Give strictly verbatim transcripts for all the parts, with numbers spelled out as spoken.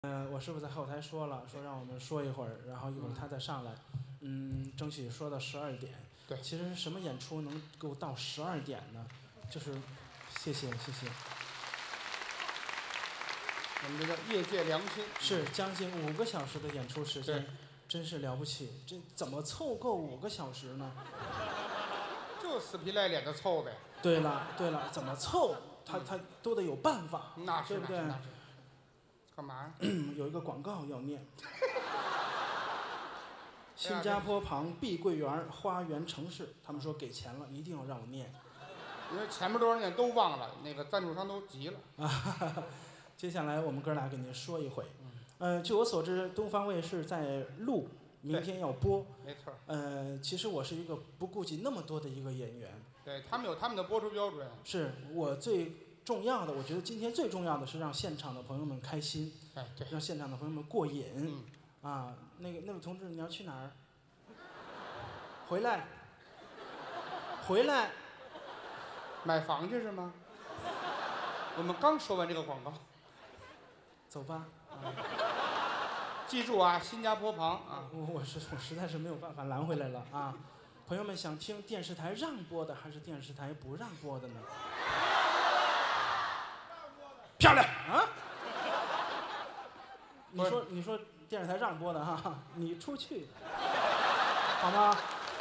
呃，我师傅在后台说了，说让我们说一会儿，然后一会儿他再上来，嗯，争取说到十二点。 对， 其实什么演出能够到十二点呢？就是，谢谢谢谢。 我们这个业界良心是将近五个小时的演出时间，真是了不起。这怎么凑够五个小时呢？ 就死皮赖脸的凑呗。 对了对了，怎么凑？他他都得有办法， 那是对不对？ 那是。干嘛呀？ 有一个广告要念。新加坡旁碧桂园花园城市，他们说给钱了，一定要让我念。 因为前面多少年都忘了，那个赞助商都急了。 啊，接下来我们哥俩给您说一回。呃，据我所知，东方卫视在录，明天要播。 没错。 呃，其实我是一个不顾及那么多的一个演员。 对他们有他们的播出标准。 是我最重要的，我觉得今天最重要的是让现场的朋友们开心。 哎，对。 让现场的朋友们过瘾。 嗯。 啊，那个那位同志，你要去哪儿？回来。回来。 买房去是吗？我们刚说完这个广告。 走吧。 嗯、记住啊，新加坡旁啊。 我我是我实在是没有办法拦回来了啊！朋友们想听电视台让播的还是电视台不让播的呢？漂亮啊！你说你说电视台让播的哈，你出去，好吗？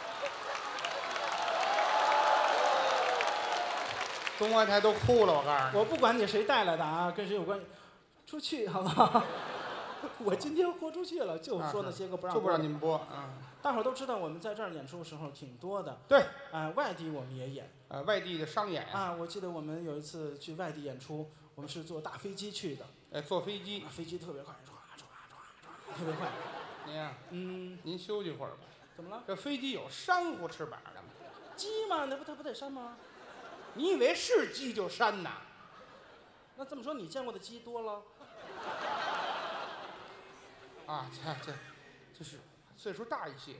东莞台都哭了，我告诉你。 我不管你谁带来的啊，跟谁有关系，出去好不好？我今天豁出去了，就说那些个不让播。 就不让你们播啊！ 大伙儿都知道，我们在这儿演出的时候挺多的。 对。 啊、呃，外地我们也演。 呃，外地的商演啊。啊，我记得我们有一次去外地演出，我们是坐大飞机去的。 哎，坐飞机。 飞机特别快，唰唰唰唰，特别快。 您呀， 嗯， 您休息会儿吧。 怎么了？ 这飞机有珊瑚翅膀的吗？ 鸡嘛，那不它不得扇吗？ 你以为是鸡就扇呐？ 那这么说，你见过的鸡多了？ 啊，这这，就是岁数大一些。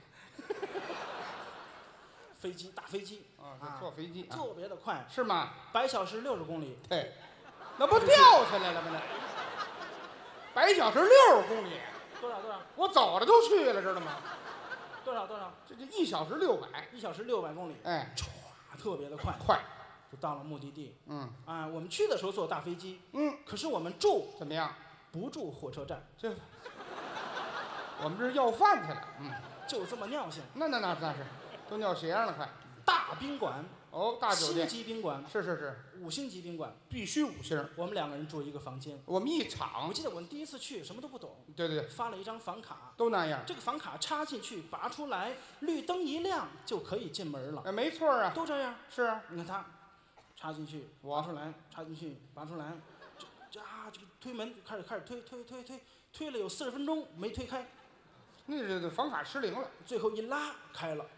飞机，大飞机啊，坐飞机、 啊、特别的快， 是吗？ 百小时六十公里。 对，那不掉下来了吗？那百小时六十公里， 多少多少？ 我走着都去了，知道吗？ 多少多少？ 这这一小时六百， 一小时六百公里。 哎， 唰，特别的快， 快， 就到了目的地。 嗯， 啊，我们去的时候坐大飞机， 嗯， 可是我们住怎么样？ 不住火车站， 这我们这是要饭去了，嗯， 就这么尿性。 那那那那是，都尿鞋上了，快。 大宾馆。 哦，大酒店。 星级宾馆。 是是是。 五星级宾馆， 必须五星。 我们两个人住一个房间。 我们一场。 我记得我们第一次去，什么都不懂。 对对对。 发了一张房卡。 都那样。 这个房卡插进去，拔出来，绿灯一亮就可以进门了。 哎，没错啊。 都这样。 是啊。 你看他，插进去，拔出来，插进去，拔出来，这啊，这个推门开始开始推推推推，推了有四十分钟没推开。 那这房卡失灵了。 最后一拉开了。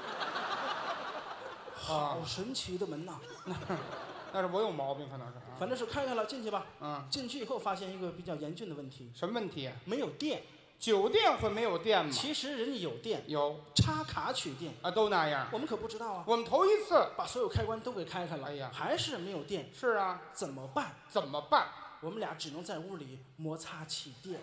好神奇的门呐！ 那是我有毛病，可能是。 反正是开开了，进去吧。 嗯。 进去以后发现一个比较严峻的问题。 什么问题啊？ 没有电。 酒店会没有电吗？ 其实人家有电。 有。 插卡取电。 啊，都那样。 我们可不知道啊。 我们头一次把所有开关都给开开了。 哎呀， 还是没有电。 是啊。 怎么办？ 怎么办？ 我们俩只能在屋里摩擦起电。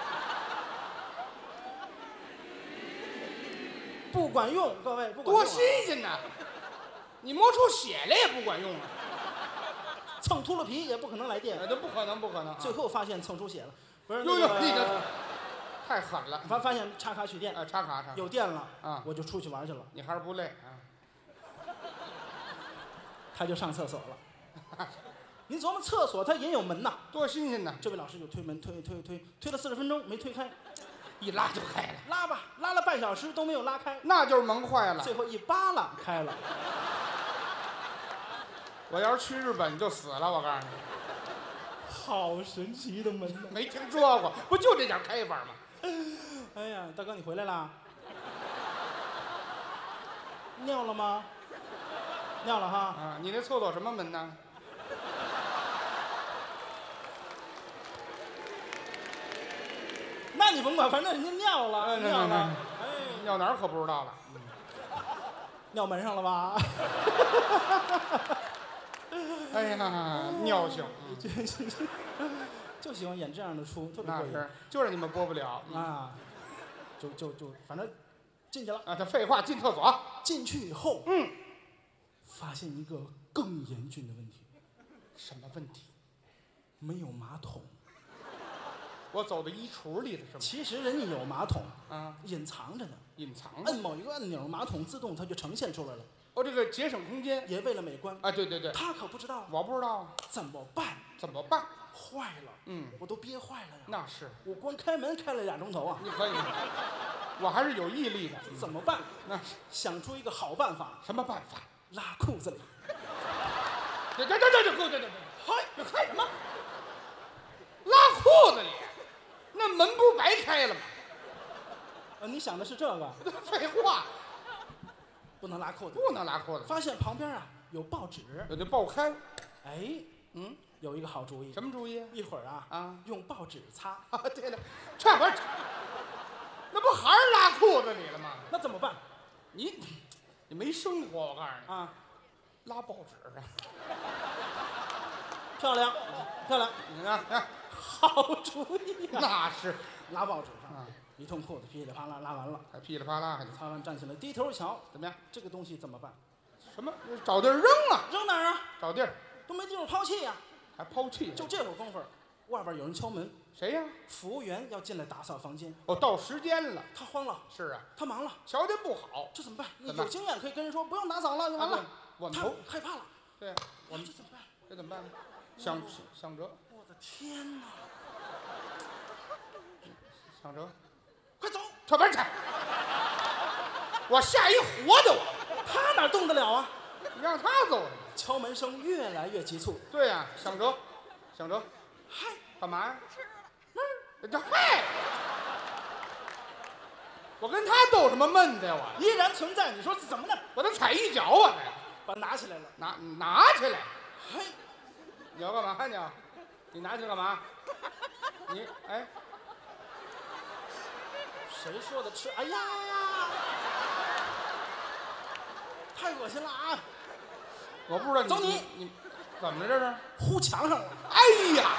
不管用，各位，不管用、啊。 多新鲜呐！你磨出血来也不管用啊！ 蹭秃噜皮也不可能来电， 这不可能，不可能、啊。 最后发现蹭出血了，不是那个。你这太狠了！ 发发现插卡取电， 啊，插卡插。 有电了啊， 我就出去玩去了。 你还是不累啊？ 他就上厕所了。你琢磨厕所，它也有门呐， 多新鲜呐！ 这位老师就推门，推推推，推了四十分钟没推开。 一拉就开了， 拉吧，拉了半小时都没有拉开， 那就是门坏了。 最后一扒拉开了。 我要是去日本就死了，我告诉你。 好神奇的门， 没听说过，不就这点开法吗？ 哎呀，大哥你回来啦？尿了吗？尿了哈。 啊，你那厕所什么门呢？ 那你甭管，反正人家尿了， 哎、 尿了， 哎，尿哪儿可不知道了。 尿门上了吧？ 哎呀，尿性。 就喜欢演这样的出，特别过瘾。 是，就让你们播不了啊，就就就反正进去了啊。他废话，进厕所。 进去以后， 嗯， 发现一个更严峻的问题。 什么问题？ 没有马桶。 我走到衣橱里了是吗？ 其实人家有马桶啊， 隐藏着呢。 隐藏着。 摁某一个按钮，马桶自动它就呈现出来了。 哦，这个节省空间， 也为了美观啊。对对对。 他可不知道。 我不知道。 怎么办？ 怎么办？ 坏了。 嗯， 我都憋坏了呀。 那是。 我光开门开了俩钟头啊。 你可以。我还是有毅力的。 怎么办？ 那想出一个好办法。 什么办法？ 拉裤子里。 这这这这这这这这，嗨，你看什么？拉裤子里？那门不是白开了吗？ 呃，你想的是这个？ 废话， 不能拉裤子， 不能拉裤子。 发现旁边啊有报纸， 有这报刊。 哎， 嗯， 有一个好主意。 什么主意？ 一会儿啊啊， 用报纸擦。 啊，对了，这玩意儿，那不还是拉裤子里了吗？ 那怎么办？ 你你没生活，我告诉你啊， 拉报纸啊， 漂亮，漂亮， 你看看。 好主意呀！ 那是拉报纸上， 啊， 一通裤子噼里啪啦拉完了， 还噼里啪啦，还得擦完站起来，低头一瞧， 怎么样？ 这个东西怎么办？ 什么？找地儿扔啊？ 扔哪儿啊？ 找地儿， 都没地方抛弃呀。 还抛弃？ 就这会儿功夫，外边有人敲门， 谁呀？ 服务员要进来打扫房间。 哦，到时间了。 他慌了。 是啊， 他忙了， 条件不好， 这怎么办？你怎么办有经验可以跟人说，不用打扫了，就完了。他我们头害怕了。 对，我们这怎么办？ 这怎么办呢？想想辙。 我的天哪！ 想辙， 快走！ 这边去！我吓一活的我， 他哪动得了啊？ 你让他走。 敲门声越来越急促。 对呀，想辙，想辙。 嗨， 干嘛呀？嗯，这嗨！我跟他斗什么闷的呀？我依然存在。你说怎么的？ 我得踩一脚啊！ 把它拿起来了。 拿拿起来。 嘿， 你要干嘛你要？你拿起来干嘛？你哎， 谁说的吃？哎呀，太恶心了啊！ 我不知道你。 走你！ 你怎么了这是？ 呼墙上了。 哎呀，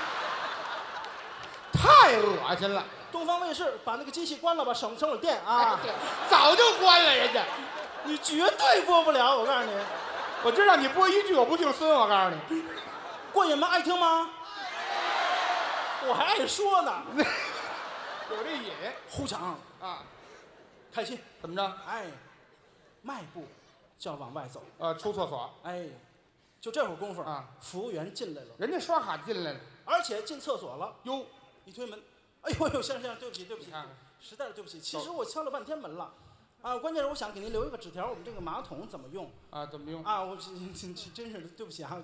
太恶心了！ 东方卫视把那个机器关了吧，省省会电啊！ 哎、早就关了，人家。 你绝对播不了，我告诉你。 我知道你播一句，我不姓孙，我告诉你。 过瘾吗？爱听吗？我还爱说呢。 有这瘾。 呼墙啊， 开心。 怎么着？ 哎，迈步就要往外走。 呃，出厕所。 哎，就这会儿功夫啊， 服务员进来了， 人家刷卡进来了， 而且进厕所了。 哟， 一推门，哎呦呦，先生先生，对不起对不起， 看看实在是对不起。其实我敲了半天门了，啊，关键是我想给您留一个纸条，我们这个马桶怎么用？ 啊，怎么用？ 啊，我真真真是对不起啊。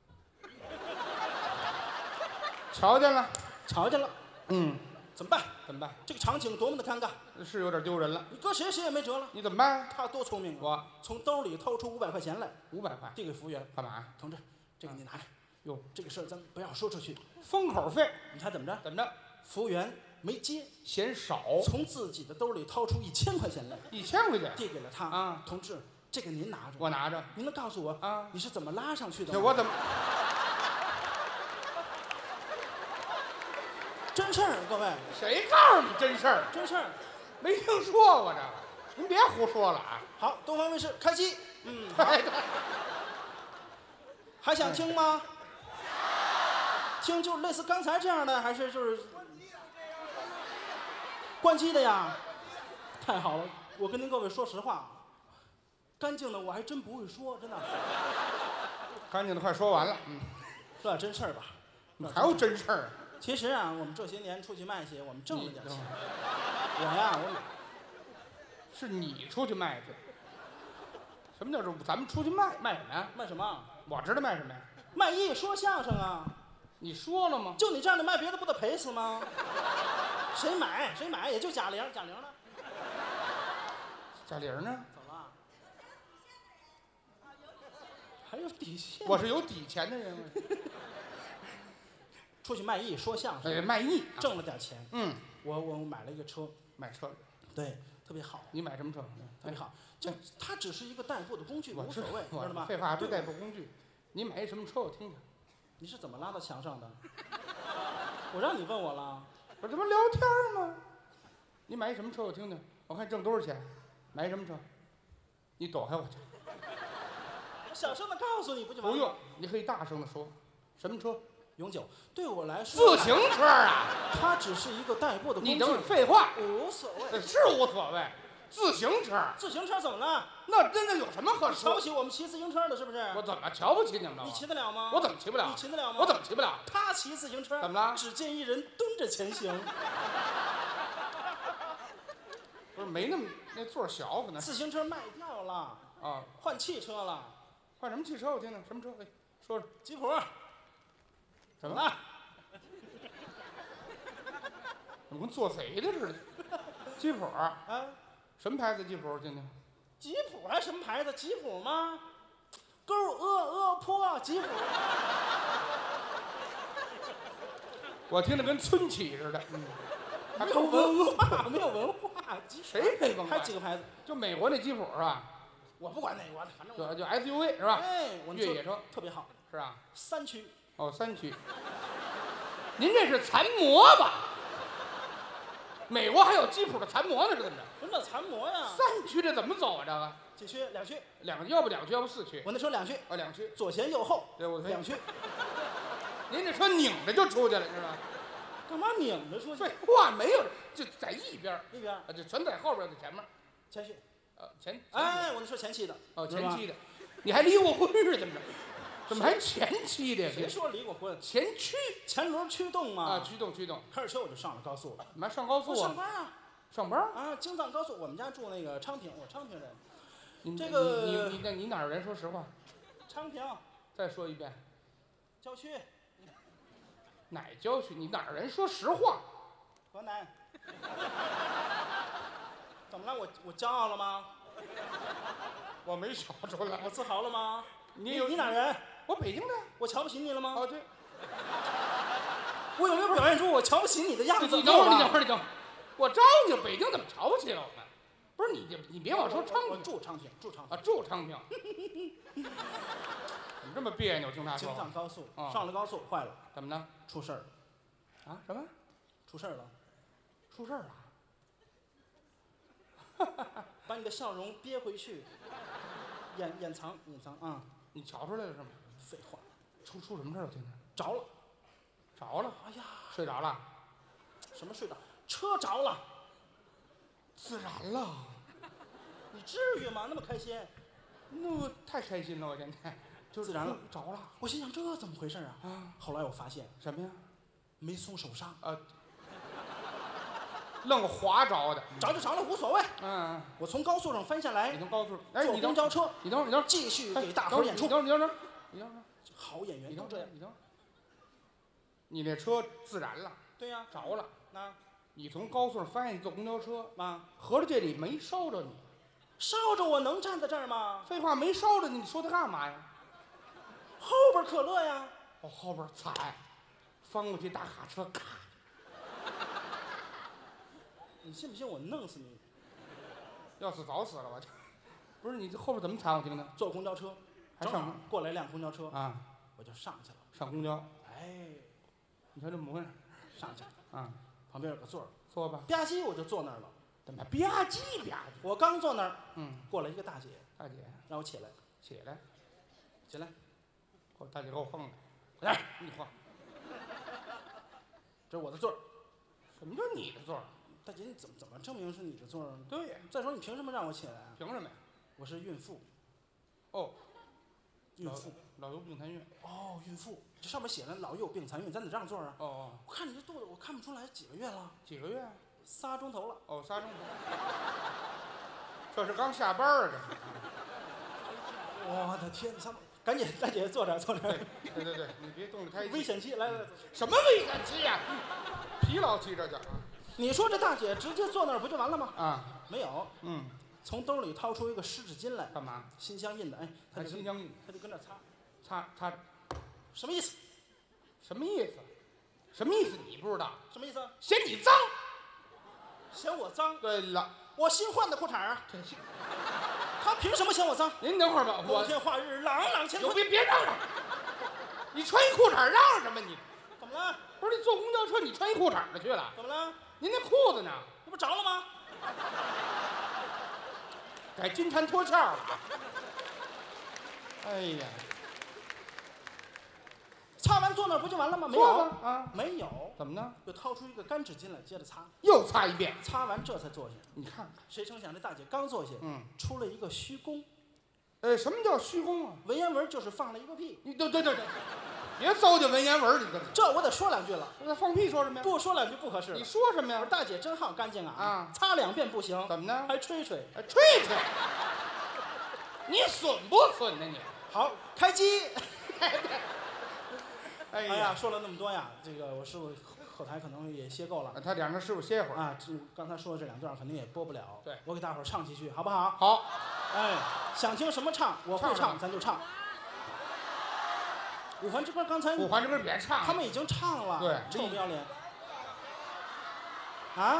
瞧见了， 瞧见了， 嗯， 怎么办？ 怎么办？ 这个场景多么的尴尬， 是有点丢人了。 你搁谁谁也没辙了。 你怎么办？ 他多聪明啊！ 我从兜里掏出五百块钱来， 五百块， 递给服务员， 干嘛？ 同志，这个你拿着。 哟， 这个事儿咱不要说出去。 封口费。 你猜怎么着？ 怎么着？ 服务员没接， 嫌少， 从自己的兜里掏出一千块钱来， 一千块钱， 递给了他。 啊， 同志，这个您拿着。 我拿着。 您能告诉我啊， 你是怎么拉上去的这吗？ 我怎么？ 真事儿，各位， 谁告诉你真事儿？ 真事儿。 没听说过这个，您别胡说了啊！ 好，东方卫视开机。嗯， 哎， 还想听吗？听就类似刚才这样的，还是就是关机的呀？太好了，我跟您各位说实话，干净的我还真不会说，真的。 干净的快说完了，嗯， 这真事儿吧？ 还有真事儿？ 其实啊，我们这些年出去卖鞋，我们挣了点钱。我呀，我买。 是你出去卖去？什么叫这？咱们出去卖卖什么呀？ 卖什么？ 我知道卖什么呀？ 卖艺说相声啊。 你说了吗？ 就你这样的卖别的，不得赔死吗？谁买谁买，也就贾玲，贾玲呢？ 贾玲呢？ 走了。还有底线？ 我是有底钱的人。 出去卖艺说相声， 哎，卖艺挣了点钱。 嗯， 我我买了一个车， 买车， 对，特别好。 你买什么车？ 特别好，就它只是一个代步的工具，无所谓，知道吗？ 废话，还不是代步工具。你买一什么车？我听听。 你是怎么拉到墙上的？ 我让你问我了， 不是这不聊天吗？你买一什么车我听听，我看挣多少钱，买一什么车？你躲开我去。 我小声的告诉你不就完了？ 不用，你可以大声的说，什么车？ 永久，对我来说， 自行车啊， 它只是一个代步的工具。 你等会儿，废话， 无所谓， 是无所谓。自行车， 自行车怎么了？ 那真的有什么可说？ 瞧不起我们骑自行车的，是不是？ 我怎么瞧不起你们了？ 你骑得了吗？ 我怎么骑不了？ 你骑得了吗？ 我怎么骑不了？ 他骑自行车， 怎么了？ 只见一人蹲着前行。 不是没那么那座小可能。 自行车卖掉了啊， 换汽车了。 换什么汽车？我听听，什么车？哎，说说。 吉普。 怎么了？怎么跟做贼的似的？吉普啊？什么牌子吉普？我听听。 吉普还什么牌子？吉普吗？勾呃呃坡吉普。 我听着跟村起似的。嗯。 没有文化，没有文化。 谁没文化？ 还几个牌子？ 就美国那吉普是吧？ 我不管哪国的，反正就就 S U V 是吧？ 哎，我越野车特别好， 是吧？ 三驱。 哦，三驱。您这是残模吧？美国还有吉普的残模呢，是怎么着？ 什么叫残模呀？ 三驱这怎么走啊？这个几驱？两驱。 两个，要不两驱，要不四驱。 我那车两驱。 啊，两驱。 左前右后。 对，我两驱。 您这车拧着就出去了，是吧？ 干嘛拧着出去？ 废话，没有，就在一边一边啊，就全在后边，在前面。 前驱。 呃，前。 哎，我那车前期的。 哦，前期的。你还离过婚是怎么着？怎么还前期的？ 谁说离过婚？ 前驱， 前轮驱动嘛。 啊，驱动驱动。 开着车我就上了高速了。 怎么上高速啊？ 上班啊。 上班啊，京藏高速，我们家住那个昌平，我昌平人。 你这个你你你你哪儿人？说实话。 昌平。 再说一遍。 郊区。 哪郊区？你哪儿人？说实话。 河南。怎么了？我我骄傲了吗？ 我没瞧出来。 我自豪了吗？ 你有你哪人？ 我北京的。 我瞧不起你了吗？ 哦对。 我有没有表现出我瞧不起你的样子？ 你等会儿，你等会儿，你等会儿。我招你，北京怎么瞧不起了我们？不是你，你别往说昌平。 我住昌平，住昌平啊，住昌平。怎么这么别扭？听他说。 京藏高速， 啊、 上了高速坏了。 怎么了？ 出事儿了。 啊？什么？ 出事儿了？ 出事儿了？把你的笑容憋回去，掩掩藏掩藏啊、嗯！ 你瞧出来了是吗？ 废话。 出出什么事儿了？听听。 着了。 着了。 哎呀， 睡着了。 什么睡着？车着了。 自燃了。 你至于吗？那么开心？ 那我太开心了，我现在就自燃了， 着了。 我心想这怎么回事啊？啊！后来我发现什么呀？ 没松手刹。 啊。愣滑着的， 着就着了，无所谓。 嗯， 我从高速上翻下来， 你从高速，哎， 坐公交车， 你等会儿，你等会儿， 继续给大伙演出。 你等会儿，你等会儿，你等会儿， 好演员都这样。 你等会儿，你那车自燃了。 对呀， 着了。 那， 你从高速上翻下去坐公交车， 啊， 合着这里没烧着你。 烧着我能站在这儿吗？ 废话，没烧着你，你说它干嘛呀？ 后边可乐呀。 我后边踩，翻过去大卡车，咔。 你信不信我弄死你？ 要死早死了，我就。不是你这后边怎么踩？我听听。 坐公交车， 还上过来一辆公交车啊， 我就上去了。 上公交。 哎， 你瞧这模样， 上去了啊， 旁边有个座儿， 坐吧。 吧唧我就坐那儿了。 怎么吧唧吧唧？ 我刚坐那儿， 嗯， 过来一个大姐， 大姐让我起来， 起来， 起来， 我大姐给我放了， 来， 你放。 这是我的座儿。 什么叫你的座儿？ 大姐，你怎么怎么证明是你的座儿？ 对呀。 再说你凭什么让我起来啊？ 凭什么呀？ 我是孕妇。 哦， 孕妇， 老幼病残孕。 哦，孕妇，这上面写着老幼病残孕，咱得让座啊。 哦哦。 我看你这肚子，我看不出来几个月了。 几个月？ 仨钟头了。 哦，仨钟头。这是刚下班啊，这是。 我的天，上赶紧，大姐坐这儿，坐这儿。 对对对，你别动得太危险期，来来。 什么危险期呀？疲劳期这叫。 你说这大姐直接坐那儿不就完了吗？ 啊， 没有。 嗯。 从兜里掏出一个湿纸巾来。 干嘛？ 心相印的，哎，他心相印， 他就跟那擦， 擦擦。 什么意思？ 什么意思？什么意思？你不知道？ 什么意思？ 嫌你脏。 嫌我脏？ 对了， 我新换的裤衩啊。他凭什么嫌我脏？ 您等会儿吧，我光天化日，朗朗乾坤。 别别嚷嚷！你穿一裤衩嚷嚷什么你？ 怎么了？ 不是你坐公交车，你穿一裤衩子去了？ 怎么了？ 您那裤子呢？ 这不着了吗？ 改金蝉脱壳了。哎呀， 擦完坐那儿不就完了吗？没坐有吧啊， 没有， 怎么呢？ 又掏出一个干纸巾来，接着擦， 又擦一遍。 擦完这才坐下。 你看看， 谁成想这大姐刚坐下， 嗯， 出了一个虚功。 呃，什么叫虚功啊？ 文言文就是放了一个屁。 你对对对对，别糟践文言文，你这这我得说两句了。 那放屁说什么呀？ 不说两句不合适了。 你说什么呀我说？大姐真好干净啊！ 啊， 擦两遍不行， 怎么呢？ 还吹吹。 还吹吹。你损不损呢你？ 好，开机。 哎哎呀，说了那么多呀，这个我师傅后台可能也歇够了。 他两个师傅歇会儿啊，这刚才说的这两段肯定也播不了。 对， 我给大伙儿唱几句，好不好？ 好。 哎，想听什么唱，我会唱唱，咱就唱。五环之歌刚才五环之歌别唱了， 他们已经唱了。 对， 臭不要脸。啊？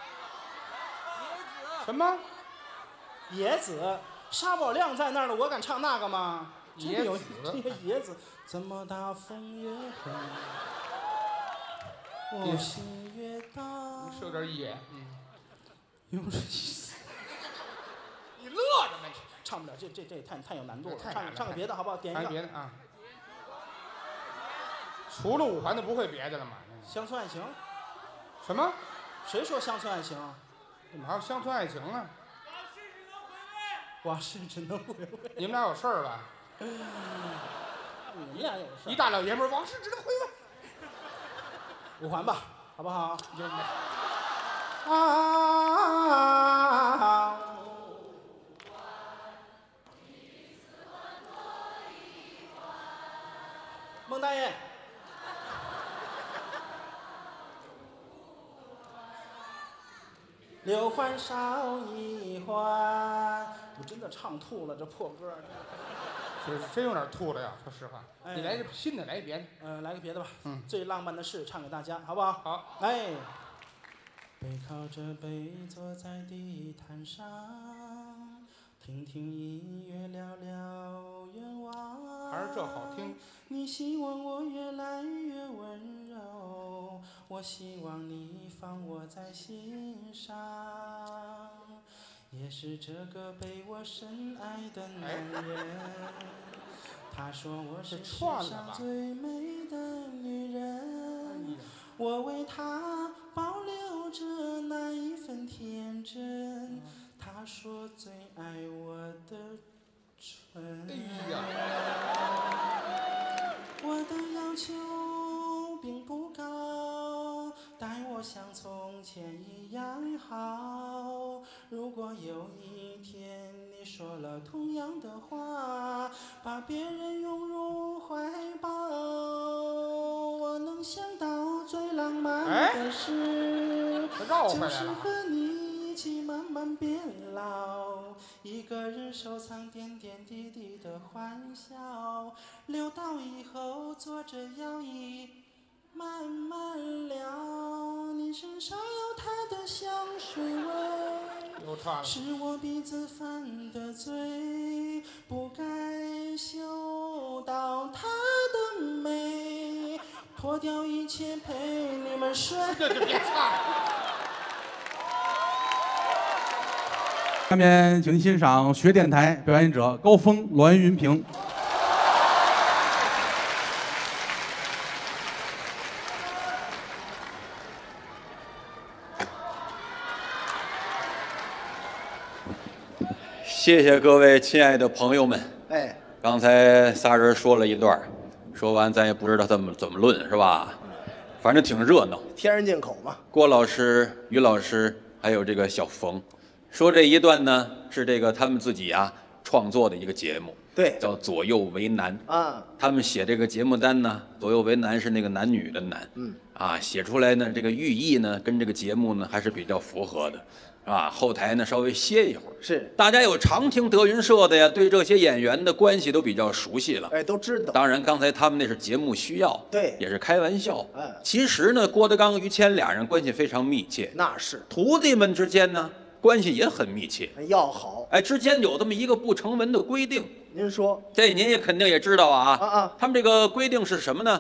什么？ 野子，沙宝亮在那儿呢，我敢唱那个吗？ 野子， 这个野子，怎么大风越狠，我心越大。 是有点野，嗯。 有你乐着呢？ 唱不了，这这这太太有难度了。 太难了， 唱唱个别的好不好？点一个。 别的啊。除了五环的不会别的了吗？ 乡村爱情。 什么？ 谁说乡村爱情？ 怎么还有乡村爱情呢？ 往事只能回味。 你们俩有事儿吧？ 你们俩有事。 一大老爷们儿，往事只能回味。 五环吧，好不好？啊！孟大爷。六环少一环，我真的唱吐了，这破歌。 是真有点吐了呀，说实话。 哎、 你来个新的，来一别的。 嗯、呃，来个别的吧。 嗯， 最浪漫的事唱给大家，好不好？ 好。 哎，背靠着背坐在地毯上，听听音乐，聊聊愿望。 还是这好听。 你希望我越来越温柔，我希望你放我在心上。也是这个被我深爱的男人，他说我是世上最美的女人，我为他保留着那一份天真，他说最爱我的唇。 哎呀， 我的要求并不高，待我像从前一样好。如果有一天你说了同样的话，把别人拥入怀抱，我能想到最浪漫的事，就是和你一起慢慢变老，一个人收藏点点滴滴的欢笑，留到以后坐着摇椅慢慢聊。你身上有他的香水味，是我鼻子犯的罪，不该嗅到他的美，脱掉一切陪你们睡。 这就别唱。 下面请欣赏学电台表演者高峰、栾云平。 谢谢各位亲爱的朋友们。 哎， 刚才仨人说了一段，说完咱也不知道怎么怎么论，是吧？反正挺热闹。 天然进口嘛。 郭老师、于老师还有这个小冯，说这一段呢是这个他们自己啊创作的一个节目， 对， 叫左右为难啊。 他们写这个节目单呢，左右为难是那个男女的难， 嗯， 啊，写出来呢这个寓意呢跟这个节目呢还是比较符合的。啊，后台呢稍微歇一会儿， 是大家有常听德云社的呀，对这些演员的关系都比较熟悉了， 哎，都知道。 当然，刚才他们那是节目需要， 对， 也是开玩笑。 嗯， 其实呢，郭德纲、于谦俩人关系非常密切， 那是徒弟们之间呢关系也很密切， 要好。 哎，之间有这么一个不成文的规定， 您说， 这您也肯定也知道啊。 啊啊， 他们这个规定是什么呢？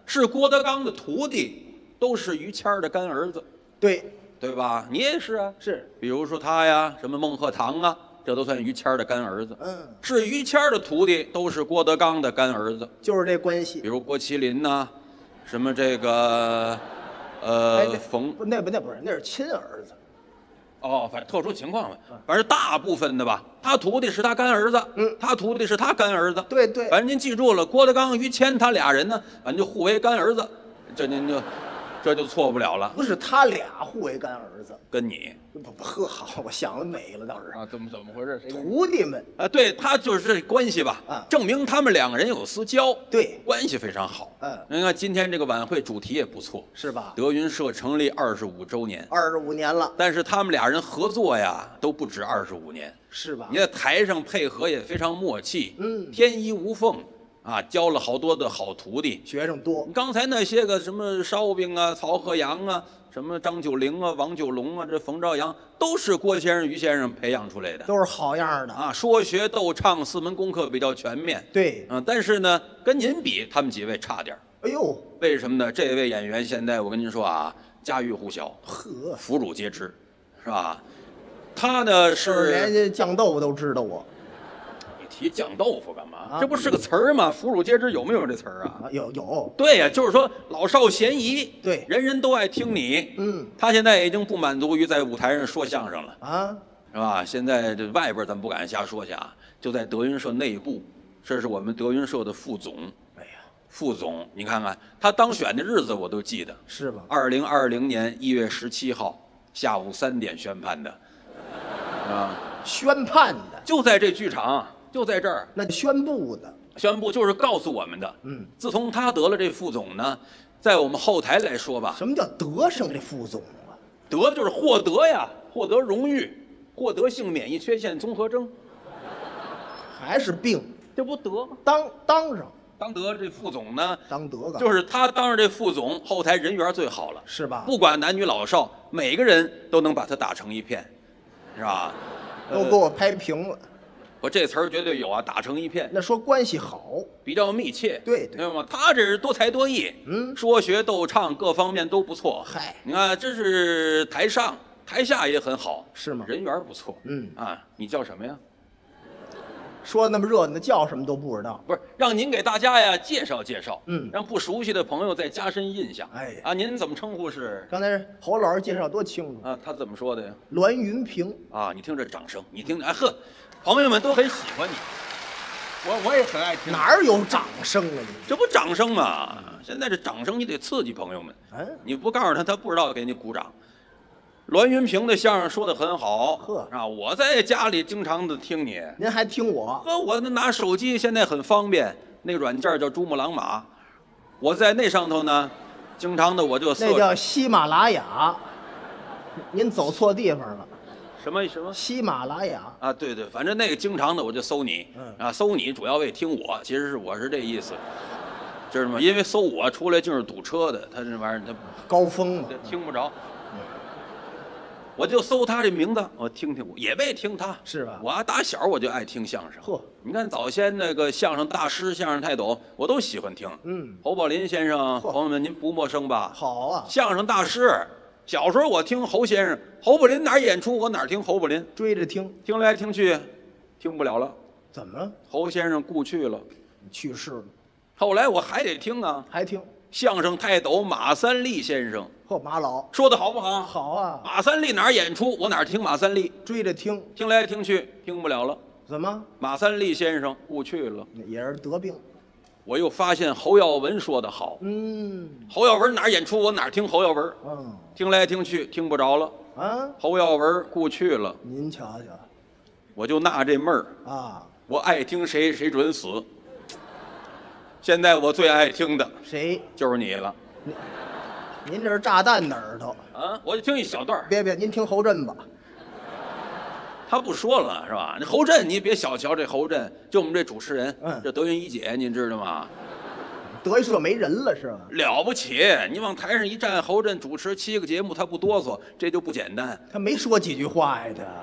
是郭德纲的徒弟，都是于谦儿的干儿子， 对， 对吧？你也是啊， 是， 比如说他呀，什么孟鹤堂啊，这都算于谦儿的干儿子。 嗯， 是于谦儿的徒弟，都是郭德纲的干儿子， 就是这关系比。如郭麒麟呐、什么这个，呃， 哎那冯不，那不那不是，那是亲儿子。 哦，反正特殊情况吧，反正大部分的吧，他徒弟是他干儿子， 嗯他徒弟是他干儿子， 对对反正您记住了，郭德纲、于谦他俩人呢，反正就互为干儿子，这您就这就错不了了。 不是他俩互为干儿子， 跟你不不呵好，我想的美了倒是。 啊，怎么怎么回事？谁徒弟们， 啊，对他就是这关系吧， 啊证明他们两个人有私交， 对， 关系非常好。 嗯您看今天这个晚会主题也不错， 是吧？ 德云社成立二十五周年， 二十五年了， 但是他们俩人合作呀，都不止二十五年。 是吧你？在台上配合也非常默契， 嗯天衣无缝啊，教了好多的好徒弟。 学生多， 刚才那些个什么烧饼啊、曹鹤阳啊、什么张九龄啊、王九龙啊，这冯朝阳都是郭先生、于先生培养出来的都是好样的。 啊。说学逗唱四门功课比较全面， 对， 嗯、但是呢，跟您比，他们几位差点儿。 哎呦， 为什么呢？这位演员现在我跟您说啊，家喻户晓， 呵， 妇孺皆知，是吧？他呢是连是这酱豆腐都知道我你提酱豆腐干嘛？ 啊这不是个词儿吗？妇孺皆知有没有这词儿啊？ 啊，有有， 对呀，就是说老少咸宜， 对人人都爱听你。 嗯他现在已经不满足于在舞台上说相声了， 啊， 是吧？现在这外边咱不敢瞎说去啊，就在德云社内部，这是我们德云社的副总。 哎呀， 副总，你看看他当选的日子我都记得， 是吧？ 二零二零年一月十七号下午三点宣判的，啊， 宣判的， 就在这剧场，就在这儿那宣布的， 宣布，就是告诉我们的。 嗯， 自从他得了这副总呢，在我们后台来说吧， 什么叫得上这副总啊？ 得就是获得呀，获得荣誉，获得性免疫缺陷综合征， 还是病？ 这不得吗？ 当当上， 当得这副总呢， 当得个， 就是他当上这副总，后台人缘最好了， 是吧？ 不管男女老少，每个人都能把他打成一片，是吧？ 都给我拍平了。 我这词儿绝对有啊，打成一片， 那说关系好， 比较密切， 对对明白吗？他这是多才多艺， 嗯说学逗唱各方面都不错。 嗨你看这是台上，台下也很好， 是吗人缘不错， 嗯啊，你叫什么呀？ 说那么热闹，叫什么都不知道。 不是，让您给大家呀介绍介绍， 嗯让不熟悉的朋友再加深印象。 哎呀啊，您怎么称呼是？ 刚才侯老师介绍多清楚， 啊，他怎么说的呀？ 栾云平， 啊，你听这掌声，你听，哎呵，朋友们都很喜欢你， 我我也很爱听。 哪儿有掌声啊你？ 这不掌声吗？现在这掌声你得刺激朋友们， 嗯， 你不告诉他，他不知道给你鼓掌。栾云平的相声说的很好， 呵啊，我在家里经常的听你， 您还听我？ 呵，我拿手机现在很方便，那个软件叫珠穆朗玛，我在那上头呢，经常的我就那搜叫喜马拉雅，您走错地方了。 什么什么喜马拉雅， 啊，对对，反正那个经常的我就搜你， 嗯啊，搜你主要为听我，其实是我是这意思，知道吗？因为搜我出来就是堵车的，他这玩意儿他高峰嘛他，听不着，我就搜他这名字，我听听，也为听他， 是吧我打小我就爱听相声， 呵， 你看早先那个相声大师、相声泰斗，我都喜欢听。 嗯， 侯宝林先生， 嚯朋友们您不陌生吧？ 好啊， 相声大师，小时候我听侯先生，侯宝林哪儿演出我哪儿听侯宝林， 追着听， 听来听去，听不了了。 怎么了？ 侯先生故去了， 去世了， 后来我还得听啊。 还听？ 相声泰斗马三立先生嚯，马老， 说的好不好？ 好啊， 马三立哪儿演出我哪儿听马三立， 追着听， 听来听去听不了了。 怎么？ 马三立先生故去了， 也是得病。 我又发现侯耀文说的好， 嗯侯耀文哪儿演出我哪儿听侯耀文， 嗯听来听去听不着了。 啊， 侯耀文故去了， 您瞧瞧我就纳这闷儿， 啊， 我爱听谁谁准死。现在我最爱听的谁？ 就是你了您这是炸弹的耳朵。 啊！我就听一小段儿， 别别，您听侯震吧。 他不说了是吧？那侯震你别小瞧这侯震，就我们这主持人， 嗯这德云一姐您知道吗？ 德云社没人了是吧？ 了不起！你往台上一站，侯震主持七个节目，他不哆嗦，这就不简单。 他没说几句话呀，他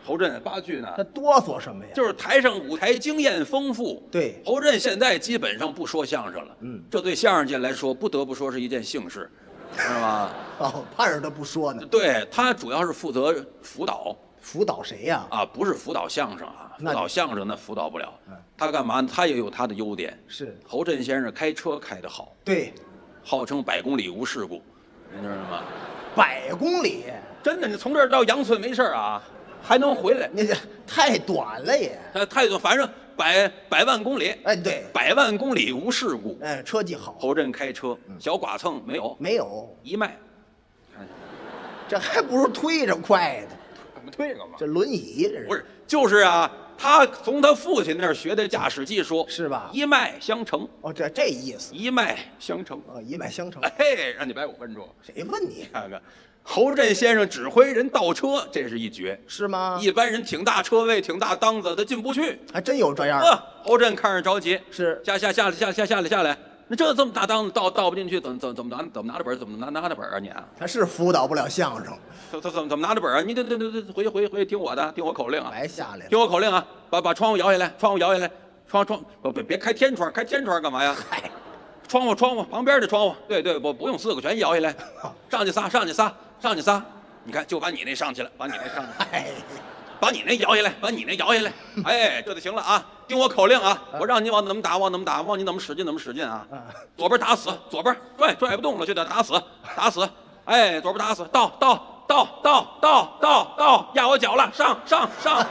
侯震八句呢， 他哆嗦什么呀？ 就是台上舞台经验丰富。 对， 侯震现在基本上不说相声了， 嗯， 这对相声界来说，不得不说是一件幸事，知道吗？ 哦，盼着他不说呢。 对他主要是负责辅导。 辅导谁呀？ 啊，不是辅导相声啊，辅那导相声那辅导不了。 嗯他干嘛？他也有他的优点。 是侯震先生开车开得好， 对， 号称百公里无事故，你知道吗？ 百公里， 真的，你从这儿到杨村没事儿啊，还能回来。 你这太短了也。 他态度，反正百百万公里， 哎，对， 百万公里无事故。 哎，车技好， 侯震开车，小剐蹭没有， 没有， 一迈， 这还不如推着快呢。 怎么退干嘛？ 这轮椅这是不是，就是啊，他从他父亲那儿学的驾驶技术， 是吧？ 一脉相承， 哦，这这意思一脉相承。 啊，一脉相承。 哎，让你白五分钟。 谁问你看看，侯震先生指挥人倒车，这是一绝。 是吗？ 一般人挺大车位、挺大档子，他进不去。 还真有这样啊，侯震看着着急， 是下下下来下下下来下来，那这这么大档子倒倒不进去，怎么怎么怎么拿怎么拿着本怎么拿拿着本啊你啊？ 他是辅导不了相声， 怎怎怎么怎么拿着本啊？你这这这这回回回听我的，听我口令啊！ 白下来了。 听我口令啊！把把窗户摇下来，窗户摇下来，窗窗不别别开天窗，开天窗干嘛呀？ 嗨， 窗户窗户旁边的窗户，对对，不不用四个全摇下来，上去仨上去仨上去仨，你看就把你那上去了，把你那上去了。 哎， 把你那摇下来，把你那摇下来，哎，这就行了啊！听我口令啊，我让你往怎么打，往怎么打，往你怎么使劲怎么使劲啊！左边打死，左边拽拽不动了就得打死，打死，哎，左边打死，倒倒倒倒倒倒倒，压我脚了，上上上！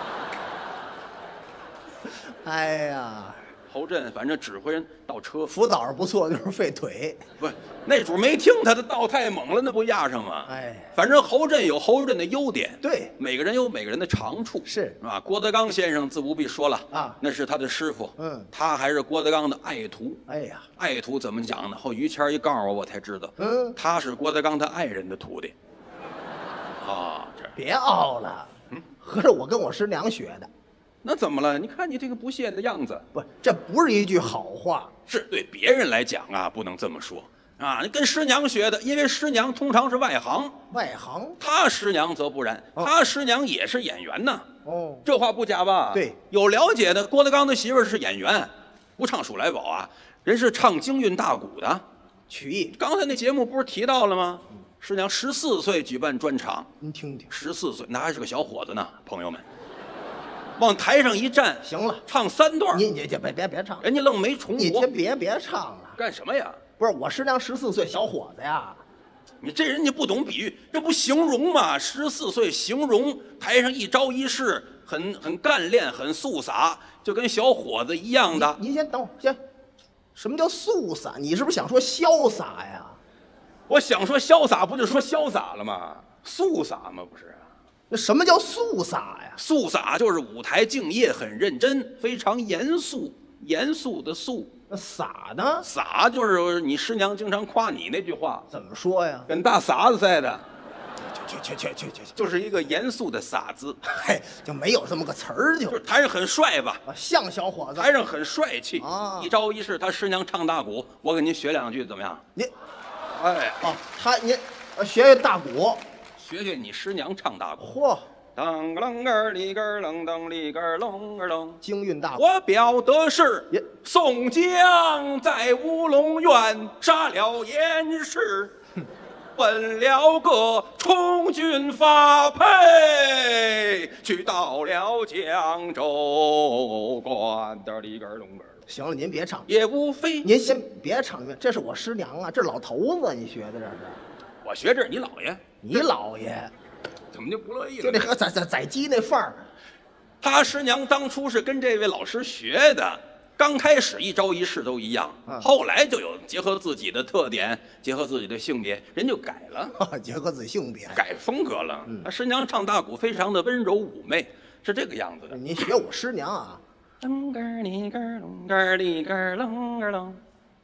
哎呀， 侯震反正指挥人倒车， 辅导是不错，就是费腿。 不是那主没听他的倒太猛了，那不压上吗？ 哎， 反正侯震有侯震的优点， 对， 每个人有每个人的长处， 是啊。郭德纲先生自不必说了啊， 那是他的师傅， 嗯， 他还是郭德纲的爱徒。 哎呀， 爱徒怎么讲呢？后于谦一告诉我，我才知道， 嗯， 他是郭德纲他爱人的徒弟。啊，这别傲了，嗯，合着我跟我师娘学的， 那怎么了？你看你这个不屑的样子， 不，这不是一句好话。 是对别人来讲啊，不能这么说啊。你跟师娘学的，因为师娘通常是外行， 外行他师娘则不然， 哦他师娘也是演员呢。 哦， 这话不假吧？ 对， 有了解的。郭德纲的媳妇儿是演员，不唱数来宝啊，人是唱京韵大鼓的。 曲艺， 刚才那节目不是提到了吗？师娘十四岁举办专场， 您听听。 十四岁那还是个小伙子呢，朋友们。往台上一站， 行了， 唱三段， 你你别别别别唱， 人家愣没重你播。 先别别唱了。 干什么呀？ 不是我师娘十四岁小伙子呀， 你这人家不懂比喻，这不形容吗？十四岁形容台上一招一式，很很干练，很肃洒，就跟小伙子一样的。 您先等会儿，先，什么叫肃洒？你是不是想说潇洒呀？ 我想说潇洒，不就说潇洒了吗？肃洒吗？不是啊， 那什么叫肃洒呀？ 肃洒就是舞台敬业，很认真，非常严肃，严肃的肃。 那洒呢？ 洒就是你师娘经常夸你那句话， 怎么说呀？ 跟大傻子似的， 去去去去去去， 就是一个严肃的洒字， 嗨，就没有这么个词儿就就是台上很帅吧， 啊，像小伙子。 台上很帅气啊一招一式，他师娘唱大鼓，我给您学两句怎么样？ 您哎， 哦，他您呃学学大鼓， 学学你师娘唱大鼓。 嚯， 当个啷个里个啷当里个啷个啷。 京韵大鼓。 我表的是也宋江在乌龙院杀了严氏，奔了个充军发配，去到了江州，关的里个儿隆个儿。 行了，您别唱， 也无非您先别唱，这是我师娘啊，这老头子，你学的这是？ 我学这是你姥爷， 你姥爷怎么就不乐意了？ 就这个宰宰宰鸡那范儿。 他师娘当初是跟这位老师学的，刚开始一招一式都一样， 嗯后来就有结合自己的特点，结合自己的性别，人就改了， 结合自己性别。 改风格了。 嗯他师娘唱大鼓非常的温柔妩媚，是这个样子的。 您学我师娘啊， 啷个儿里个儿啷个儿里个儿啷个儿啷，